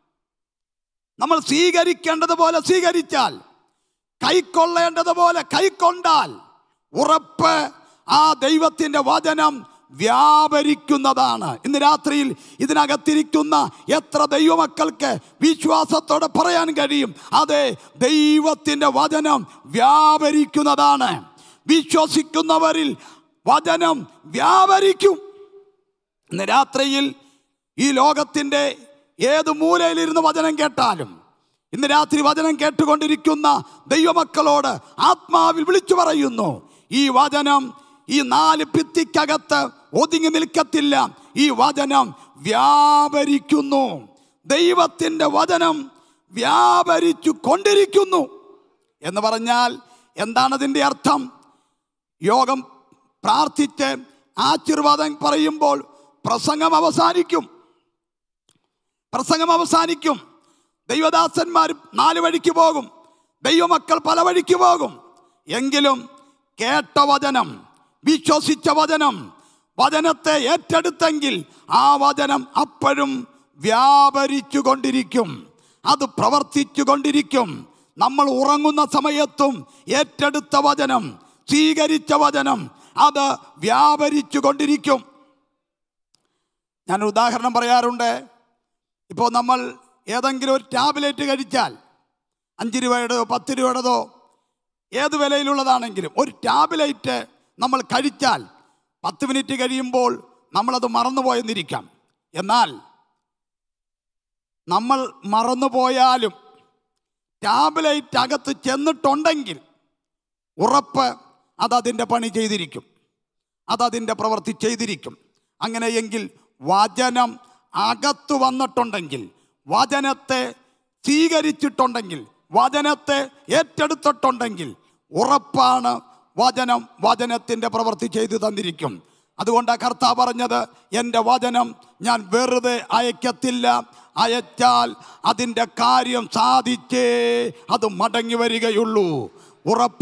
നമ്മൾ സ്വീകരിക്കേണ്ടതുപോലെ സ്വീകരിച്ചാൽ, കൈക്കൊള്ളേണ്ടതുപോലെ കൈക്കൊണ്ടാൽ ഉറപ്പ് ആ ദൈവത്തിൻ്റെ വചനം വ്യാപരിക്കുന്നതാണ്. ഇന്ന് രാത്രിയിൽ ഇതിനകത്തിരിക്കുന്ന എത്ര ദൈവമക്കൾക്ക് വിശ്വാസത്തോടെ പറയാൻ കഴിയും, അതെ, ദൈവത്തിൻ്റെ വചനം വ്യാപരിക്കുന്നതാണ്. വിശ്വസിക്കുന്നവരിൽ വചനം വ്യാപരിക്കും. ഇന്ന് രാത്രിയിൽ ഈ ലോകത്തിൻ്റെ ഏത് മൂലയിലിരുന്ന് വചനം കേട്ടാലും, ഇന്ന് രാത്രി വചനം കേട്ടുകൊണ്ടിരിക്കുന്ന ദൈവമക്കളോട് ആത്മാവിൽ വിളിച്ചു പറയുന്നു, ഈ വചനം ഈ നാല് ഭിത്തിക്കകത്ത് ഒതുങ്ങി നിൽക്കത്തില്ല. ഈ വചനം വ്യാപരിക്കുന്നു. ദൈവത്തിൻ്റെ വചനം വ്യാപരിച്ചു കൊണ്ടിരിക്കുന്നു എന്ന് പറഞ്ഞാൽ എന്താണ് അതിൻ്റെ അർത്ഥം? യോഗം പ്രാർത്ഥിച്ച് ആശീർവാദം പറയുമ്പോൾ പ്രസംഗം അവസാനിക്കും. പ്രസംഗം അവസാനിക്കും. ദൈവദാസന്മാർ നാല് വഴിക്ക് പോകും, ദൈവമക്കൾ പല വഴിക്ക് പോകും. എങ്കിലും കേട്ട വചനം, വിശ്വസിച്ച വചനം, വചനത്തെ ഏറ്റെടുത്തെങ്കിൽ ആ വചനം അപ്പോഴും വ്യാപരിച്ചു കൊണ്ടിരിക്കും, അത് പ്രവർത്തിച്ചു കൊണ്ടിരിക്കും. നമ്മൾ ഉറങ്ങുന്ന സമയത്തും ഏറ്റെടുത്ത വചനം, സ്വീകരിച്ച വചനം അത് വ്യാപരിച്ചു കൊണ്ടിരിക്കും. ഞാനൊരു ഉദാഹരണം പറയാറുണ്ട്. ഇപ്പോൾ നമ്മൾ ഏതെങ്കിലും ഒരു ടാബ്ലറ്റ് കഴിച്ചാൽ, അഞ്ച് രൂപയുടെയോ പത്ത് രൂപയുടേതോ ഏത് വിലയിലുള്ളതാണെങ്കിലും ഒരു ടാബ്ലറ്റ് നമ്മൾ കഴിച്ചാൽ പത്ത് മിനിറ്റ് കഴിയുമ്പോൾ നമ്മളത് മറന്നുപോയെന്നിരിക്കാം. എന്നാൽ നമ്മൾ മറന്നുപോയാലും ടാബ്ലറ്റ് അകത്ത് ചെന്നിട്ടുണ്ടെങ്കിൽ ഉറപ്പ് അതതിൻ്റെ പണി ചെയ്തിരിക്കും, അതതിൻ്റെ പ്രവൃത്തി ചെയ്തിരിക്കും. അങ്ങനെയെങ്കിൽ വചനം അകത്തു വന്നിട്ടുണ്ടെങ്കിൽ, വചനത്തെ സ്വീകരിച്ചിട്ടുണ്ടെങ്കിൽ, വചനത്തെ ഏറ്റെടുത്തിട്ടുണ്ടെങ്കിൽ ഉറപ്പാണ് വചനം വചനത്തിൻ്റെ പ്രവൃത്തി ചെയ്തു തന്നിരിക്കും. അതുകൊണ്ടാണ് കർത്താവ് പറഞ്ഞത്, എൻ്റെ വചനം ഞാൻ വെറുതെ അയക്കത്തില്ല, അയച്ചാൽ അതിൻ്റെ കാര്യം സാധിച്ചേ അത് മടങ്ങി വരികയുള്ളൂ. ഉറപ്പ്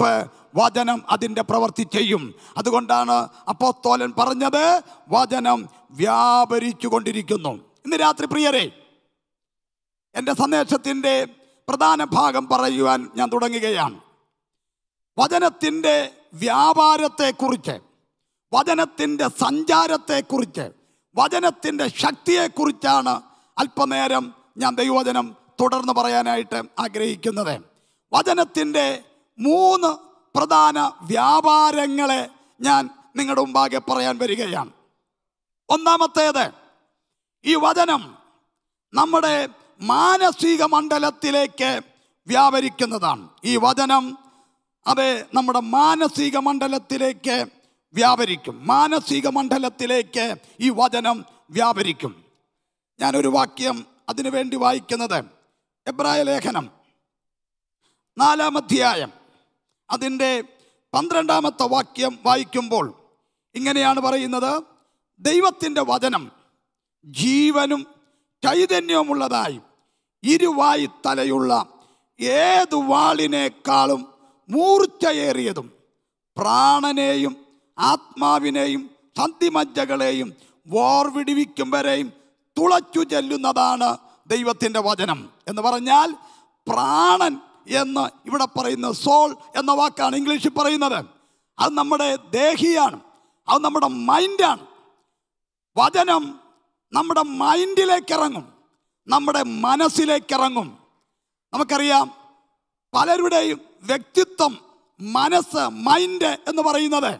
വചനം അതിൻ്റെ പ്രവൃത്തി ചെയ്യും. അതുകൊണ്ടാണ് അപ്പോസ്തലൻ പറഞ്ഞത് വചനം വ്യാപരിച്ചു കൊണ്ടിരിക്കുന്നു. ഇന്ന് രാത്രി പ്രിയരെ, എൻ്റെ സന്ദേശത്തിൻ്റെ പ്രധാന ഭാഗം പറയുവാൻ ഞാൻ തുടങ്ങുകയാണ്. വചനത്തിൻ്റെ വ്യാപാരത്തെക്കുറിച്ച്, വചനത്തിൻ്റെ സഞ്ചാരത്തെക്കുറിച്ച്, വചനത്തിൻ്റെ ശക്തിയെക്കുറിച്ചാണ് അല്പനേരം ഞാൻ ദൈവവചനം തുടർന്ന് പറയാനായിട്ട് ആഗ്രഹിക്കുന്നത്. വചനത്തിൻ്റെ മൂന്ന് പ്രധാന വ്യാപാരങ്ങളെ ഞാൻ നിങ്ങളുടെ മുമ്പാകെ പറയാൻ വരികയാണ്. ഒന്നാമത്തേത്, ഈ വചനം നമ്മുടെ മാനസിക മണ്ഡലത്തിലേക്ക് വ്യാപരിക്കുന്നതാണ്. ഈ വചനം അത് നമ്മുടെ മാനസിക മണ്ഡലത്തിലേക്ക് വ്യാപരിക്കും. മാനസിക മണ്ഡലത്തിലേക്ക് ഈ വചനം വ്യാപരിക്കും. ഞാനൊരു വാക്യം അതിനു വേണ്ടി വായിക്കുന്നത് എബ്രായ ലേഖനം നാലാം അധ്യായം അതിൻ്റെ പന്ത്രണ്ടാമത്തെ വാക്യം വായിക്കുമ്പോൾ ഇങ്ങനെയാണ് പറയുന്നത്: ദൈവത്തിൻ്റെ വചനം ജീവനും ചൈതന്യവുമുള്ളതായി ഇരുവായി തലയുള്ള ഏതു വാളിനേക്കാളും മൂർച്ചയേറിയതും പ്രാണനെയും ആത്മാവിനെയും സന്ധിമജ്ജകളെയും വേർപിടിവിക്കും വരെയും തുളച്ചു ചെല്ലുന്നതാണ് ദൈവത്തിൻ്റെ വചനം. എന്ന് പറഞ്ഞാൽ പ്രാണൻ എന്ന് ഇവിടെ പറയുന്ന സോൾ എന്ന വാക്കാണ് ഇംഗ്ലീഷിൽ പറയുന്നത്. അത് നമ്മുടെ ദേഹിയാണ്, അത് നമ്മുടെ മൈൻഡാണ്. വചനം നമ്മുടെ മൈൻഡിലേക്ക് ഇറങ്ങും, നമ്മുടെ മനസ്സിലേക്ക് ഇറങ്ങും. നമുക്കറിയാം പലരുടെയും വ്യക്തിത്വം, മനസ്സ്, മൈൻഡ് എന്ന് പറയുന്നത്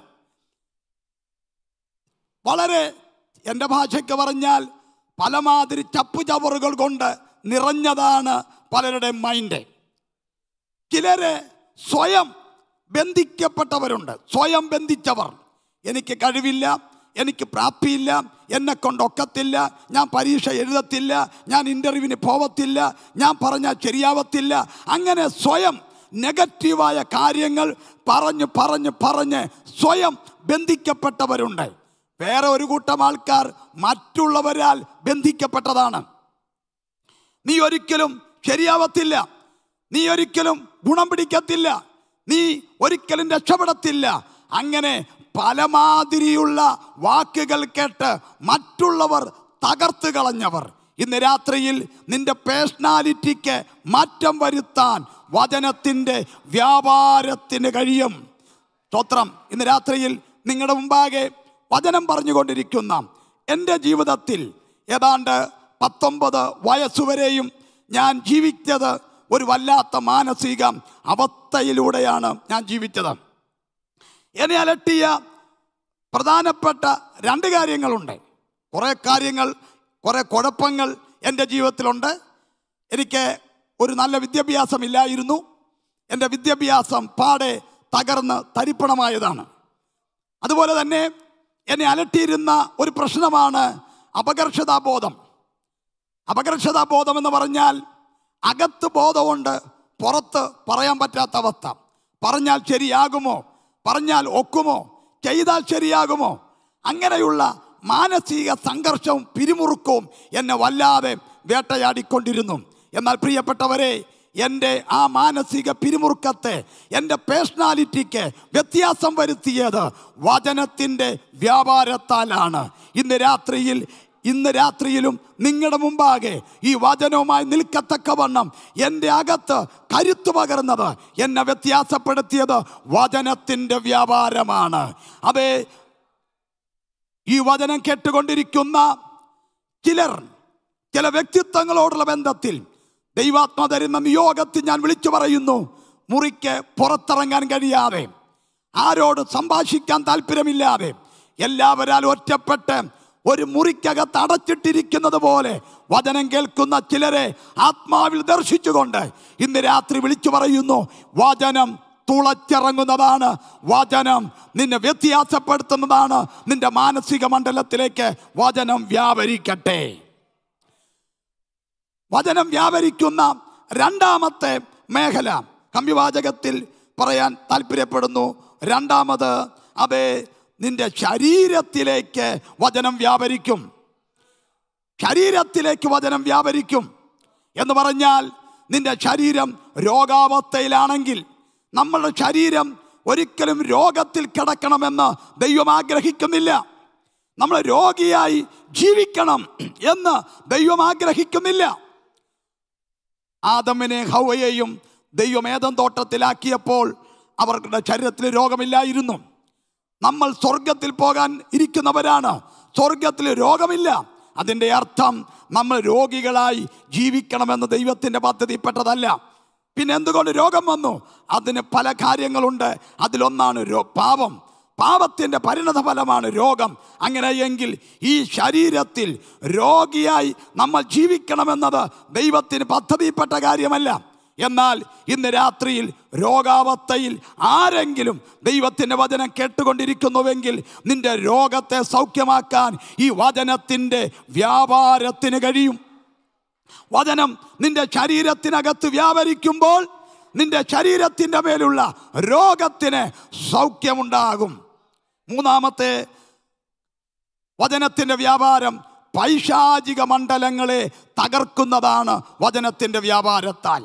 വളരെ, എൻ്റെ ഭാഷയ്ക്ക് പറഞ്ഞാൽ പലമാതിരി ചപ്പുചവറുകൾ കൊണ്ട് നിറഞ്ഞതാണ് പലരുടെ മൈൻഡ്. ചിലര് സ്വയം ബന്ധിക്കപ്പെട്ടവരുണ്ട്, സ്വയം ബന്ധിച്ചവർ. എനിക്ക് കഴിവില്ല, എനിക്ക് പ്രാപ്തിയില്ല, എന്നെ കൊണ്ടൊക്കത്തില്ല, ഞാൻ പരീക്ഷ എഴുതത്തില്ല, ഞാൻ ഇൻ്റർവ്യൂവിന് പോവത്തില്ല, ഞാൻ പറഞ്ഞാൽ ശരിയാവത്തില്ല. അങ്ങനെ സ്വയം നെഗറ്റീവായ കാര്യങ്ങൾ പറഞ്ഞ് പറഞ്ഞ് പറഞ്ഞ് സ്വയം ബന്ധിക്കപ്പെട്ടവരുണ്ട്. വേറെ ഒരു കൂട്ടം ആൾക്കാർ മറ്റുള്ളവരാൽ ബന്ധിക്കപ്പെട്ടതാണ്. നീ ഒരിക്കലും ശരിയാവത്തില്ല, നീ ഒരിക്കലും ഗുണം പിടിക്കത്തില്ല, നീ ഒരിക്കലും രക്ഷപ്പെടത്തില്ല. അങ്ങനെ പലമാതിരിയുള്ള വാക്കുകൾ കേട്ട് മറ്റുള്ളവർ തകർത്ത് കളഞ്ഞവർ. ഇന്ന് രാത്രിയിൽ നിന്റെ പേഴ്സണാലിറ്റിക്ക് മാറ്റം വരുത്താൻ വചനത്തിൻ്റെ വ്യാപാരത്തിന് കഴിയും. സ്തോത്രം. ഇന്ന് രാത്രിയിൽ നിങ്ങളുടെ മുമ്പാകെ വചനം പറഞ്ഞുകൊണ്ടിരിക്കുന്ന എൻ്റെ ജീവിതത്തിൽ ഏതാണ്ട് പത്തൊമ്പത് വയസ്സുവരെയും ഞാൻ ജീവിച്ചത് ഒരു വല്ലാത്ത മാനസിക അവസ്ഥയിലൂടെയാണ് ഞാൻ ജീവിച്ചത്. എന്നെ അലട്ടിയ പ്രധാനപ്പെട്ട രണ്ട് കാര്യങ്ങളുണ്ട്. കുറേ കാര്യങ്ങൾ, കുറേ കുഴപ്പങ്ങൾ എൻ്റെ ജീവിതത്തിലുണ്ട്. എനിക്ക് ഒരു നല്ല വിദ്യാഭ്യാസം ഇല്ലായിരുന്നു. എൻ്റെ വിദ്യാഭ്യാസം പാടെ തകർന്ന് തരിപ്പണമായതാണ്. അതുപോലെ തന്നെ എന്നെ അലട്ടിയിരുന്ന ഒരു പ്രശ്നമാണ് അപകർഷതാബോധം. അപകർഷതാബോധം എന്ന് പറഞ്ഞാൽ അകത്ത് ബോധമുണ്ട്, പുറത്ത് പറയാൻ പറ്റാത്ത അവസ്ഥ. പറഞ്ഞാൽ ശരിയാകുമോ, പറഞ്ഞാൽ ഒക്കുമോ, ചെയ്താൽ ശരിയാകുമോ, അങ്ങനെയുള്ള മാനസിക സംഘർഷവും പിരിമുറുക്കവും എന്നെ വല്ലാതെ വേട്ടയാടിക്കൊണ്ടിരുന്നു. എന്നാൽ പ്രിയപ്പെട്ടവരെ, എൻ്റെ ആ മാനസിക പിരിമുറുക്കത്തെ, എൻ്റെ പേഴ്സണാലിറ്റിക്ക് വ്യത്യാസം വരുത്തിയത് വചനത്തിൻ്റെ വ്യാപാരത്താലാണ്. ഇന്ന് രാത്രിയിൽ ഇന്ന് രാത്രിയിലും നിങ്ങളുടെ മുമ്പാകെ ഈ വചനവുമായി നിൽക്കത്തക്കവണ്ണം എൻ്റെ അകത്ത് കരുത്തു പകർന്നത്, എന്നെ വ്യത്യാസപ്പെടുത്തിയത് വചനത്തിൻ്റെ വ്യാപാരമാണ്. അതേ, ഈ വചനം കേട്ടുകൊണ്ടിരിക്കുന്ന ചിലർ, ചില വ്യക്തിത്വങ്ങളോടുള്ള ബന്ധത്തിൽ ദൈവാത്മ തരുന്ന നിയോഗത്തിൽ ഞാൻ വിളിച്ചു പറയുന്നു: മുറിക്ക് പുറത്തിറങ്ങാൻ കഴിയാതെ, ആരോട് സംഭാഷിക്കാൻ താല്പര്യമില്ലാതെ, എല്ലാവരാൽ ഒറ്റപ്പെട്ട് ഒരു മുറിക്കകത്ത് അടച്ചിട്ടിരിക്കുന്നത് പോലെ വചനം കേൾക്കുന്ന ചിലരെ ആത്മാവിൽ ദർശിച്ചുകൊണ്ട് ഇന്ന് രാത്രി വിളിച്ചു പറയുന്നു: വചനം തുളച്ചിറങ്ങുന്നതാണ്, വചനം നിന്നെ വ്യത്യാസപ്പെടുത്തുന്നതാണ്. നിന്റെ മാനസിക മണ്ഡലത്തിലേക്ക് വചനം വ്യാപരിക്കട്ടെ. വചനം വ്യാപരിക്കുന്ന രണ്ടാമത്തെ മേഖല കമ്പിവാചകത്തിൽ പറയാൻ താല്പര്യപ്പെടുന്നു. രണ്ടാമത്, അതേ, നിന്റെ ശരീരത്തിലേക്ക് വചനം വ്യാപരിക്കും. ശരീരത്തിലേക്ക് വചനം വ്യാപരിക്കും എന്ന് പറഞ്ഞാൽ, നിന്റെ ശരീരം രോഗാവസ്ഥയിലാണെങ്കിൽ, നമ്മളുടെ ശരീരം ഒരിക്കലും രോഗത്തിൽ കിടക്കണമെന്ന് ദൈവം ആഗ്രഹിക്കുന്നില്ല. നമ്മൾ രോഗിയായി ജീവിക്കണം എന്ന് ദൈവം ആഗ്രഹിക്കുന്നില്ല. ആദമിനെ ഹവ്വയെയും ദൈവം ഏദൻ തോട്ടത്തിലാക്കിയപ്പോൾ അവരുടെ ശരീരത്തിൽ രോഗമില്ലായിരുന്നു. നമ്മൾ സ്വർഗത്തിൽ പോകാൻ ഇരിക്കുന്നവരാണ്, സ്വർഗത്തിൽ രോഗമില്ല. അതിൻ്റെ അർത്ഥം നമ്മൾ രോഗികളായി ജീവിക്കണമെന്ന് ദൈവത്തിൻ്റെ പദ്ധതിപ്പെട്ടതല്ല. പിന്നെ എന്തുകൊണ്ട് രോഗം വന്നു? അതിന് പല കാര്യങ്ങളുണ്ട്. അതിലൊന്നാണ് രോ പാപം. പാപത്തിൻ്റെ പരിണത ഫലമാണ് രോഗം. അങ്ങനെയെങ്കിൽ ഈ ശരീരത്തിൽ രോഗിയായി നമ്മൾ ജീവിക്കണമെന്നത് ദൈവത്തിന് പദ്ധതിപ്പെട്ട കാര്യമല്ല. എന്നാൽ ഇന്ന് രാത്രിയിൽ രോഗാവസ്ഥയിൽ ആരെങ്കിലും ദൈവത്തിൻ്റെ വചനം കേട്ടുകൊണ്ടിരിക്കുന്നുവെങ്കിൽ നിന്റെ രോഗത്തെ സൗഖ്യമാക്കാൻ ഈ വചനത്തിൻ്റെ വ്യാപാരത്തിന് കഴിയും. വചനം നിന്റെ ശരീരത്തിനകത്ത് വ്യാപരിക്കുമ്പോൾ നിന്റെ ശരീരത്തിൻ്റെ മേലുള്ള രോഗത്തിന് സൗഖ്യമുണ്ടാകും. മൂന്നാമത്തെ വചനത്തിൻ്റെ വ്യാപാരം പൈശാചിക മണ്ഡലങ്ങളെ തകർക്കുന്നതാണ്. വചനത്തിൻ്റെ വ്യാപാരത്താൽ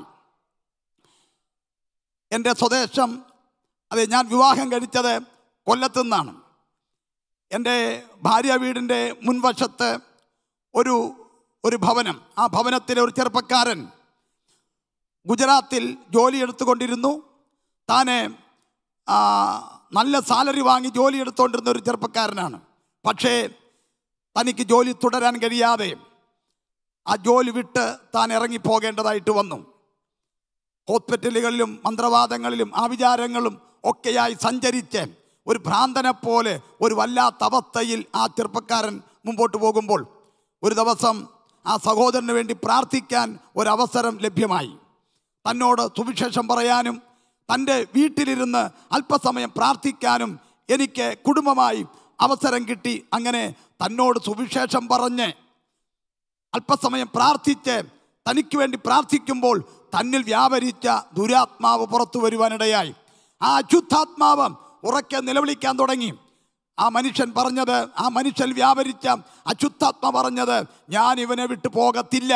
എൻ്റെ സ്വദേശം, അതെ, ഞാൻ വിവാഹം കഴിച്ചത് കൊല്ലത്തു നിന്നാണ്. എൻ്റെ ഭാര്യ വീടിൻ്റെ മുൻവശത്ത് ഒരു ഒരു ഭവനം, ആ ഭവനത്തിലെ ഒരു ചെറുപ്പക്കാരൻ ഗുജറാത്തിൽ ജോലി എടുത്തുകൊണ്ടിരുന്നു. താനെ നല്ല സാലറി വാങ്ങി ജോലി എടുത്തുകൊണ്ടിരുന്ന ഒരു ചെറുപ്പക്കാരനാണ്. പക്ഷേ തനിക്ക് ജോലി തുടരാൻ കഴിയാതെ ആ ജോലി വിട്ട് താൻ ഇറങ്ങിപ്പോകേണ്ടതായിട്ട് വന്നു. ഹോസ്പിറ്റലുകളിലും മന്ത്രവാദങ്ങളിലും ആവിചാരങ്ങളും ഒക്കെയായി സഞ്ചരിച്ച് ഒരു ഭ്രാന്തനെ പോലെ ഒരു വല്ലാത്ത അവസ്ഥയിൽ ആ ചെറുപ്പക്കാരൻ മുമ്പോട്ട് പോകുമ്പോൾ ഒരു ദിവസം ആ സഹോദരന് വേണ്ടി പ്രാർത്ഥിക്കാൻ ഒരവസരം ലഭ്യമായി. തന്നോട് സുവിശേഷം പറയാനും തൻ്റെ വീട്ടിലിരുന്ന് അല്പസമയം പ്രാർത്ഥിക്കാനും എനിക്ക് കുടുംബമായി അവസരം കിട്ടി. അങ്ങനെ തന്നോട് സുവിശേഷം പറഞ്ഞ് അല്പസമയം പ്രാർത്ഥിച്ച് തനിക്ക് വേണ്ടി പ്രാർത്ഥിക്കുമ്പോൾ തന്നിൽ വ്യാപരിച്ച ദുരാത്മാവ് പുറത്തു വരുവാനിടയായി. ആ അശുദ്ധാത്മാവ് ഉറക്കെ നിലവിളിക്കാൻ തുടങ്ങി. ആ മനുഷ്യൻ പറഞ്ഞത്, ആ മനുഷ്യൻ വ്യാപരിച്ച അശുദ്ധാത്മ പറഞ്ഞത്, ഞാൻ ഇവനെ വിട്ടു പോകത്തില്ല.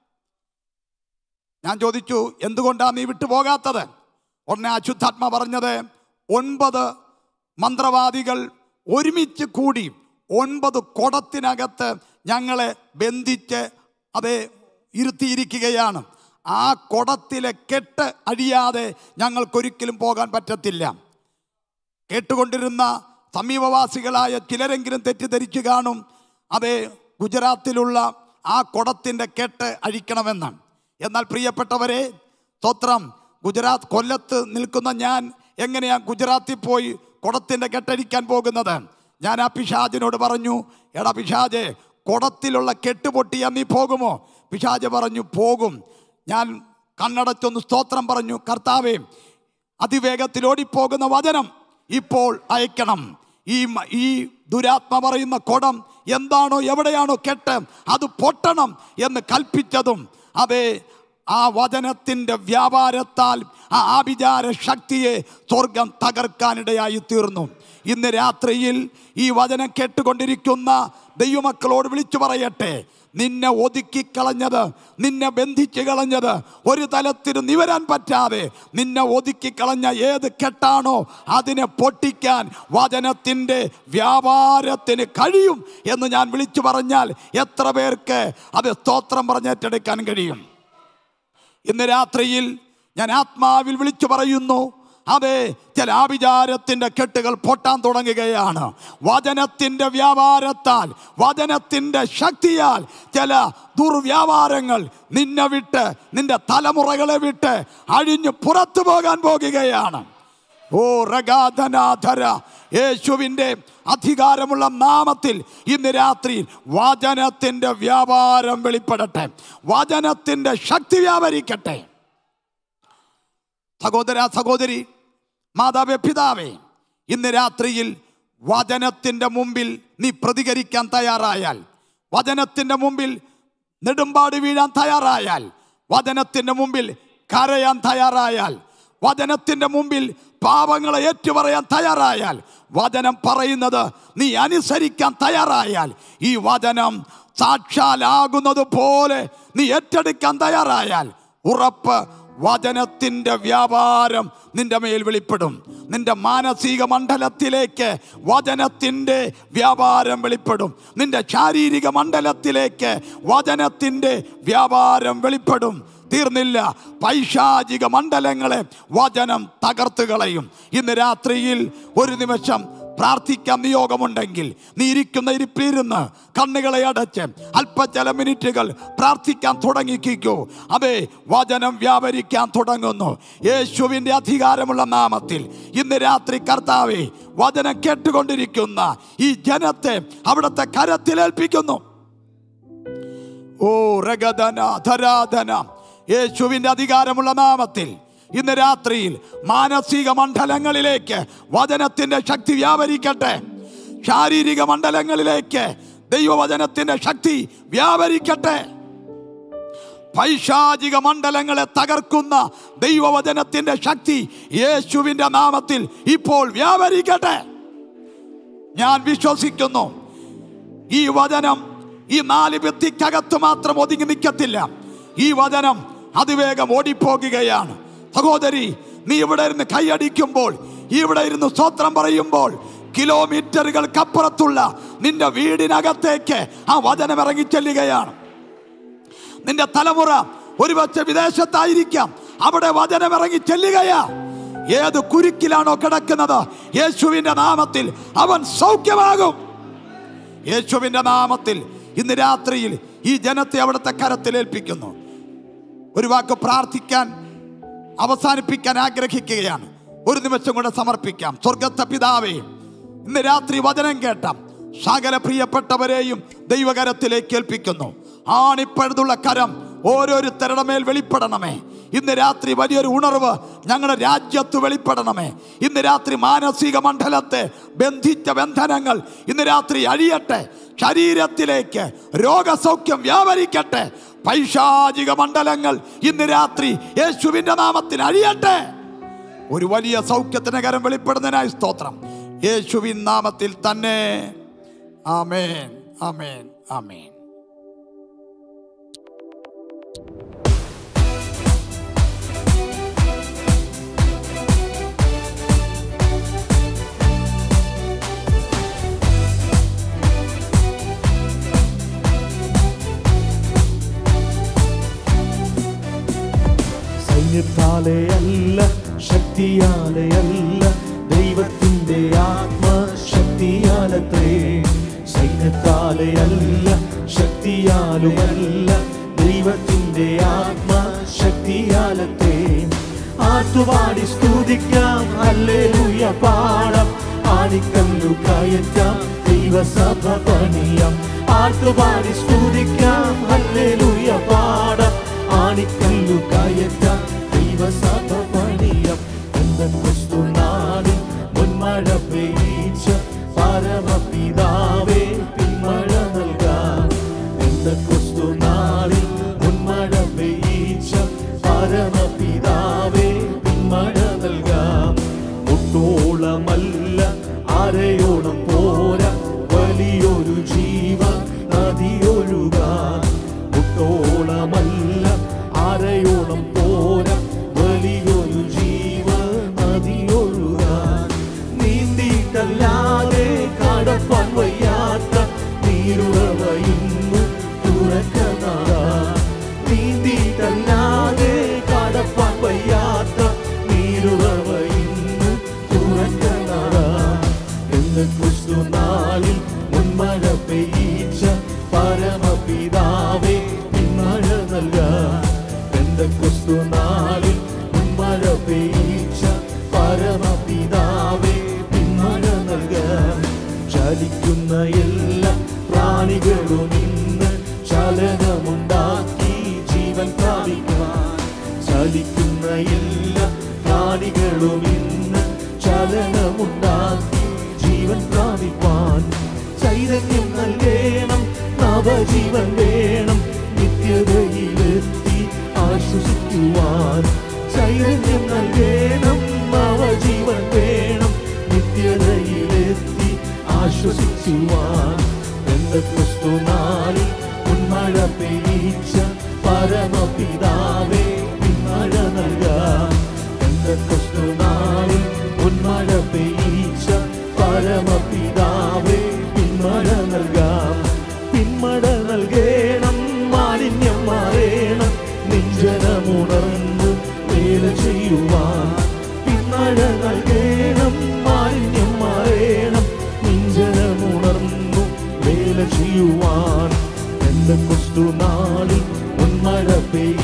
ഞാൻ ചോദിച്ചു, എന്തുകൊണ്ടാണ് നീ വിട്ടു പോകാത്തത്? ഉടനെ അശുദ്ധാത്മ പറഞ്ഞത്, ഒൻപത് മന്ത്രവാദികൾ ഒരുമിച്ച് കൂടി ഒൻപത് കുടത്തിനകത്ത് ഞങ്ങളെ ബന്ധിച്ച് അത് ഇരുത്തിയിരിക്കുകയാണ്. ആ കുടത്തിലെ കെട്ട് അഴിയാതെ ഞങ്ങൾക്കൊരിക്കലും പോകാൻ പറ്റത്തില്ല. കേട്ടുകൊണ്ടിരുന്ന സമീപവാസികളായ ചിലരെങ്കിലും തെറ്റിദ്ധരിച്ചു കാണും, അതെ, ഗുജറാത്തിലുള്ള ആ കുടത്തിൻ്റെ കെട്ട് അഴിക്കണമെന്ന്. എന്നാൽ പ്രിയപ്പെട്ടവരെ, സ്തോത്രം, ഗുജറാത്ത് കൊല്ലത്ത് നിൽക്കുന്ന ഞാൻ എങ്ങനെയാണ് ഗുജറാത്തിൽ പോയി കുടത്തിൻ്റെ കെട്ടഴിക്കാൻ പോകുന്നത്? ഞാൻ ആ പിശാചിനോട് പറഞ്ഞു, എടാ പിശാചെ, കുടത്തിലുള്ള കെട്ട് പൊട്ടിയാൽ നീ പോകുമോ? പിശാച് പറഞ്ഞു, പോകും. ഞാൻ കണ്ണടച്ചൊന്ന് സ്തോത്രം പറഞ്ഞു, കർത്താവേ, അതിവേഗത്തിൽ ഓടിപ്പോകുന്ന വചനം ഇപ്പോൾ അയക്കണം. ഈ ഈ ദുരാത്മ പറയുന്ന കുടം എന്താണോ എവിടെയാണോ കെട്ട് അത് പൊട്ടണം എന്ന് കൽപ്പിച്ചതും അതെ ആ വചനത്തിൻ്റെ വ്യാപാരത്താൽ ആ ആഭിചാര ശക്തിയെ സ്വർഗം തകർക്കാനിടയായി തീർന്നു. ഇന്ന് രാത്രിയിൽ ഈ വചനം കേട്ടുകൊണ്ടിരിക്കുന്ന ദൈവമക്കളോട് വിളിച്ചു പറയട്ടെ, നിന്നെ ഒതുക്കിക്കളഞ്ഞത്, നിന്നെ ബന്ധിച്ചു കളഞ്ഞത്, ഒരു തലത്തിന് നിവരാൻ പറ്റാതെ നിന്നെ ഒതുക്കിക്കളഞ്ഞ ഏത് കെട്ടാണോ അതിനെ പൊട്ടിക്കാൻ വചനത്തിൻ്റെ വ്യാപാരത്തിന് കഴിയും എന്ന് ഞാൻ വിളിച്ചു പറഞ്ഞാൽ എത്ര പേർക്ക് അത് സ്തോത്രം പറഞ്ഞേറ്റെടുക്കാൻ കഴിയും? ഇന്ന് രാത്രിയിൽ ഞാൻ ആത്മാവിൽ വിളിച്ചു പറയുന്നു, അതെ, ചില ആഭിചാരത്തിൻ്റെ കെട്ടുകൾ പൊട്ടാൻ തുടങ്ങുകയാണ്. വചനത്തിൻ്റെ വ്യാപാരത്താൽ, വചനത്തിൻ്റെ ശക്തിയാൽ ചില ദുർവ്യാപാരങ്ങൾ നിന്നെ വിട്ട്, നിന്റെ തലമുറകളെ വിട്ട് അഴിഞ്ഞു പുറത്തു പോകാൻ പോകുകയാണ്. ഓ റഗാധനാധര, യേശുവിൻ്റെ അധികാരമുള്ള നാമത്തിൽ ഇന്ന് രാത്രി വചനത്തിൻ്റെ വ്യാപാരം വെളിപ്പെടട്ടെ, വചനത്തിൻ്റെ ശക്തി വ്യാപരിക്കട്ടെ. സഹോദര സഹോദരി, മാതാവേ പിതാവേ, ഇന്ന് രാത്രിയിൽ വചനത്തിൻ്റെ മുമ്പിൽ നീ പ്രതികരിക്കാൻ തയ്യാറായാൽ, വചനത്തിൻ്റെ മുമ്പിൽ നെടുമ്പാട് വീഴാൻ തയ്യാറായാൽ, വചനത്തിൻ്റെ മുമ്പിൽ കരയാൻ തയ്യാറായാൽ, വചനത്തിൻ്റെ മുമ്പിൽ പാപങ്ങളെ ഏറ്റുപറയാൻ തയ്യാറായാൽ, വചനം പറയുന്നത് നീ അനുസരിക്കാൻ തയ്യാറായാൽ, ഈ വചനം സാക്ഷാലാകുന്നത് പോലെ നീ ഏറ്റെടുക്കാൻ തയ്യാറായാൽ, ഉറപ്പ് വചനത്തിൻ്റെ വ്യാപാരം നിന്റെ മേൽ വെളിപ്പെടും. നിന്റെ മാനസിക മണ്ഡലത്തിലേക്ക് വചനത്തിൻ്റെ വ്യാപാരം വെളിപ്പെടും. നിന്റെ ശാരീരിക മണ്ഡലത്തിലേക്ക് വചനത്തിൻ്റെ വ്യാപാരം വെളിപ്പെടും. തീർന്നില്ല, പൈശാചിക മണ്ഡലങ്ങളെ വചനം തകർത്ത് കളയും. ഇന്ന് രാത്രിയിൽ ഒരു നിമിഷം പ്രാർത്ഥിക്കാൻ നിയോഗമുണ്ടെങ്കിൽ നീ ഇരിക്കുന്ന ഇരിപ്പിലിരുന്ന് കണ്ണുകളെ അടച്ച് അല്പ ചില മിനിറ്റുകൾ പ്രാർത്ഥിക്കാൻ തുടങ്ങിക്കോ. അതെ, വചനം വ്യാപരിക്കാൻ തുടങ്ങുന്നു. യേശുവിൻ്റെ അധികാരമുള്ള നാമത്തിൽ ഇന്ന് രാത്രി കർത്താവേ, വചനം കേട്ടുകൊണ്ടിരിക്കുന്ന ഈ ജനത്തെ അവിടുത്തെ കരത്തിലേൽപ്പിക്കുന്നു. ഓ രഗധന ധരാധന, യേശുവിൻ്റെ അധികാരമുള്ള നാമത്തിൽ ഇന്ന് രാത്രിയിൽ മാനസിക മണ്ഡലങ്ങളിലേക്ക് വചനത്തിൻ്റെ ശക്തി വ്യാപരിക്കട്ടെ. ശാരീരിക മണ്ഡലങ്ങളിലേക്ക് ദൈവവചനത്തിൻ്റെ ശക്തി വ്യാപരിക്കട്ടെ. പൈശാചിക മണ്ഡലങ്ങളെ തകർക്കുന്ന ദൈവവചനത്തിൻ്റെ ശക്തി യേശുവിൻ്റെ നാമത്തിൽ ഇപ്പോൾ വ്യാപരിക്കട്ടെ. ഞാൻ വിശ്വസിക്കുന്നു ഈ വചനം ഈ നാല് ഭിത്തിക്കകത്ത് മാത്രം ഒതുങ്ങി നിൽക്കത്തില്ല. ഈ വചനം അതിവേഗം ഓടിപ്പോകുകയാണ്. സഹോദരി, നീ ഇവിടെ ഇരുന്ന് കൈയടിക്കുമ്പോൾ, ഇവിടെ ഇരുന്ന് സ്തോത്രം പറയുമ്പോൾ, കിലോമീറ്ററുകൾക്കപ്പുറത്തുള്ള നിന്റെ വീടിനകത്തേക്ക് ആ വചനം ഇറങ്ങിച്ചെല്ലുകയാണ്. നിന്റെ തലമുറ ഒരുപക്ഷെ വിദേശത്തായിരിക്കാം, അവിടെ വചനം ഇറങ്ങി ചെല്ലുകയാ. ഏത് കുരുക്കിലാണോ കിടക്കുന്നത്, യേശുവിൻ്റെ നാമത്തിൽ അവൻ സൗഖ്യമാകും. യേശുവിൻ്റെ നാമത്തിൽ ഇന്ന് രാത്രിയിൽ ഈ ജനത്തെ അവിടുത്തെ കരത്തിലേൽപ്പിക്കുന്നു. ഒരു വാക്ക് പ്രാർത്ഥിക്കാൻ അവസാനിപ്പിക്കാൻ ആഗ്രഹിക്കുകയാണ്. ഒരു നിമിഷം കൂടെ സമർപ്പിക്കാം. സ്വർഗത്തെ പിതാവേ, ഇന്ന് രാത്രി വചനം കേട്ട സകല പ്രിയപ്പെട്ടവരെയും ദൈവകരത്തിലേക്ക് ഏൽപ്പിക്കുന്നു. ആണിപ്പഴുതുള്ള കരം ഓരോരുത്തരുടെ മേൽ വെളിപ്പെടണമേ. ഇന്ന് രാത്രി വലിയൊരു ഉണർവ് ഞങ്ങളുടെ രാജ്യത്ത് വെളിപ്പെടണമേ. ഇന്ന് രാത്രി മാനസിക മണ്ഡലത്തെ ബന്ധിച്ച ബന്ധനങ്ങൾ ഇന്ന് രാത്രി അഴിയട്ടെ. ശരീരത്തിലേക്ക് രോഗസൗഖ്യം വ്യാപരിക്കട്ടെ. പൈശാചിക മണ്ഡലങ്ങൾ ഇന്ന് രാത്രി യേശുവിൻ്റെ നാമത്തിൽ അഴിയട്ടെ. ഒരു വലിയ സൗഖ്യത്തിന് കരം വെളിപ്പെടുന്നതിനായി സ്തോത്രം. യേശുവിൻ നാമത്തിൽ തന്നെ. ആമേൻ, ആമേൻ, ആമേൻ. സൈന്യത്താലെയല്ല, ശക്തിയാലെയല്ല, ദൈവത്തിൻ്റെ ആത്മശക്തിയാലത്രേ. സൈന്യത്താലെയല്ല, ശക്തിയാലുമല്ല, ദൈവത്തിൻ്റെ ആത്മശക്തിയാലത്രേ. ആട്ടുപാടി സ്തുതിക്കാം, ഹല്ലേലൂയ പാടാം, ആണിക്കല്ലു കയറ്റാം, ദൈവസഭ പണിയാം. ആട്ടുപാടി സ്തുതിക്കാം, ഹല്ലേലൂയ പാടാം, ആണിക്കല്ലു കയറ്റാം, ദൈവസഭ പണിയാം. ക്രിസ്തു നാടിൽ മുൻമഴ പെയ്ച്ച പരമപിതാവേ പിന്മഴ നൽകാം. ക്രിസ്തു നാടിൽ മുൻമഴ പെയ്ച്ച പരമപിതാവേ പിന്മഴ നൽകാം. മുട്ടോളമല്ല അരയോളം പോരാ, വലിയൊരു ജീവ നദിയൊഴുകാൻ. മുട്ടോളമല്ല അരയോളം പോരാ, വലിയൊരു ജീവ നദിയൊഴുകാൻ. നീന്തിയിട്ടല്ലാതെ കടപ്പാൻ വയ്യാത്ത നീരുറവ ഇന്നു തുറക്കനാടാ. നീന്തിയിട്ടല്ലാതെ കടപ്പാൻ വയ്യാത്ത നീരുറവ ഇന്നു തുറക്കനാടാ. എന്ന് ക്രിസ്തു നാളിൽ മുൻമഴ പെയ്ച്ച പരമപിതാവേ പിന്മഴ നൽകാം. ക്രിസ്തു നാളിൽ മുൻമഴ പെയ്ച്ച പരമപിതാവേ പിന്മഴ നൽകാം. ചലിക്കുന്ന എല്ലാ പ്രാണികളും ഇന്ന് ചലനമുണ്ടാക്കി ജീവൻ പ്രാപിക്കാൻ. ചലിക്കുന്ന എല്ലാ പ്രാണികളും ഇന്ന് ചലനമുണ്ടാക്കി ജീവൻ പ്രാപിപ്പാൻ. ചൈതന്യം നൽകണം, നവജീവൻ വേണം, നിത്യതയിലെത്തി ആശ്വസിക്കുവാൻ. ചൈതന്യം നൽകണം, നവജീവൻ വേണം, നിത്യതയിലെത്തി ആശ്വസിക്കുവാൻ. ക്രിസ്തു നാളിൽ മുൻമഴ പെയ്ച്ച പരമപിതാവേ പിന്മഴ പിന്മഴ നൽകാം. പെന്തക്കോസ്തുനാളിൽ പൊന്മഴ പെയ്യിച്ച പരമപിതാവേ പിന്മഴ നൽകാം. പിന്മഴ നൽകേണം, മാലിന്യം മാറേണം, നെഞ്ചനമുണർന്ന് വേല ചെയ്യുവാൻ. പിന്മഴ നൽകേണം, മാലിന്യം മാറേണം, നെഞ്ചനമുണർന്നു വേല ചെയ്യുവാൻ. പെന്തക്കോസ്തുനാളിൽ പൊന്മഴ പെയ്യിച്ച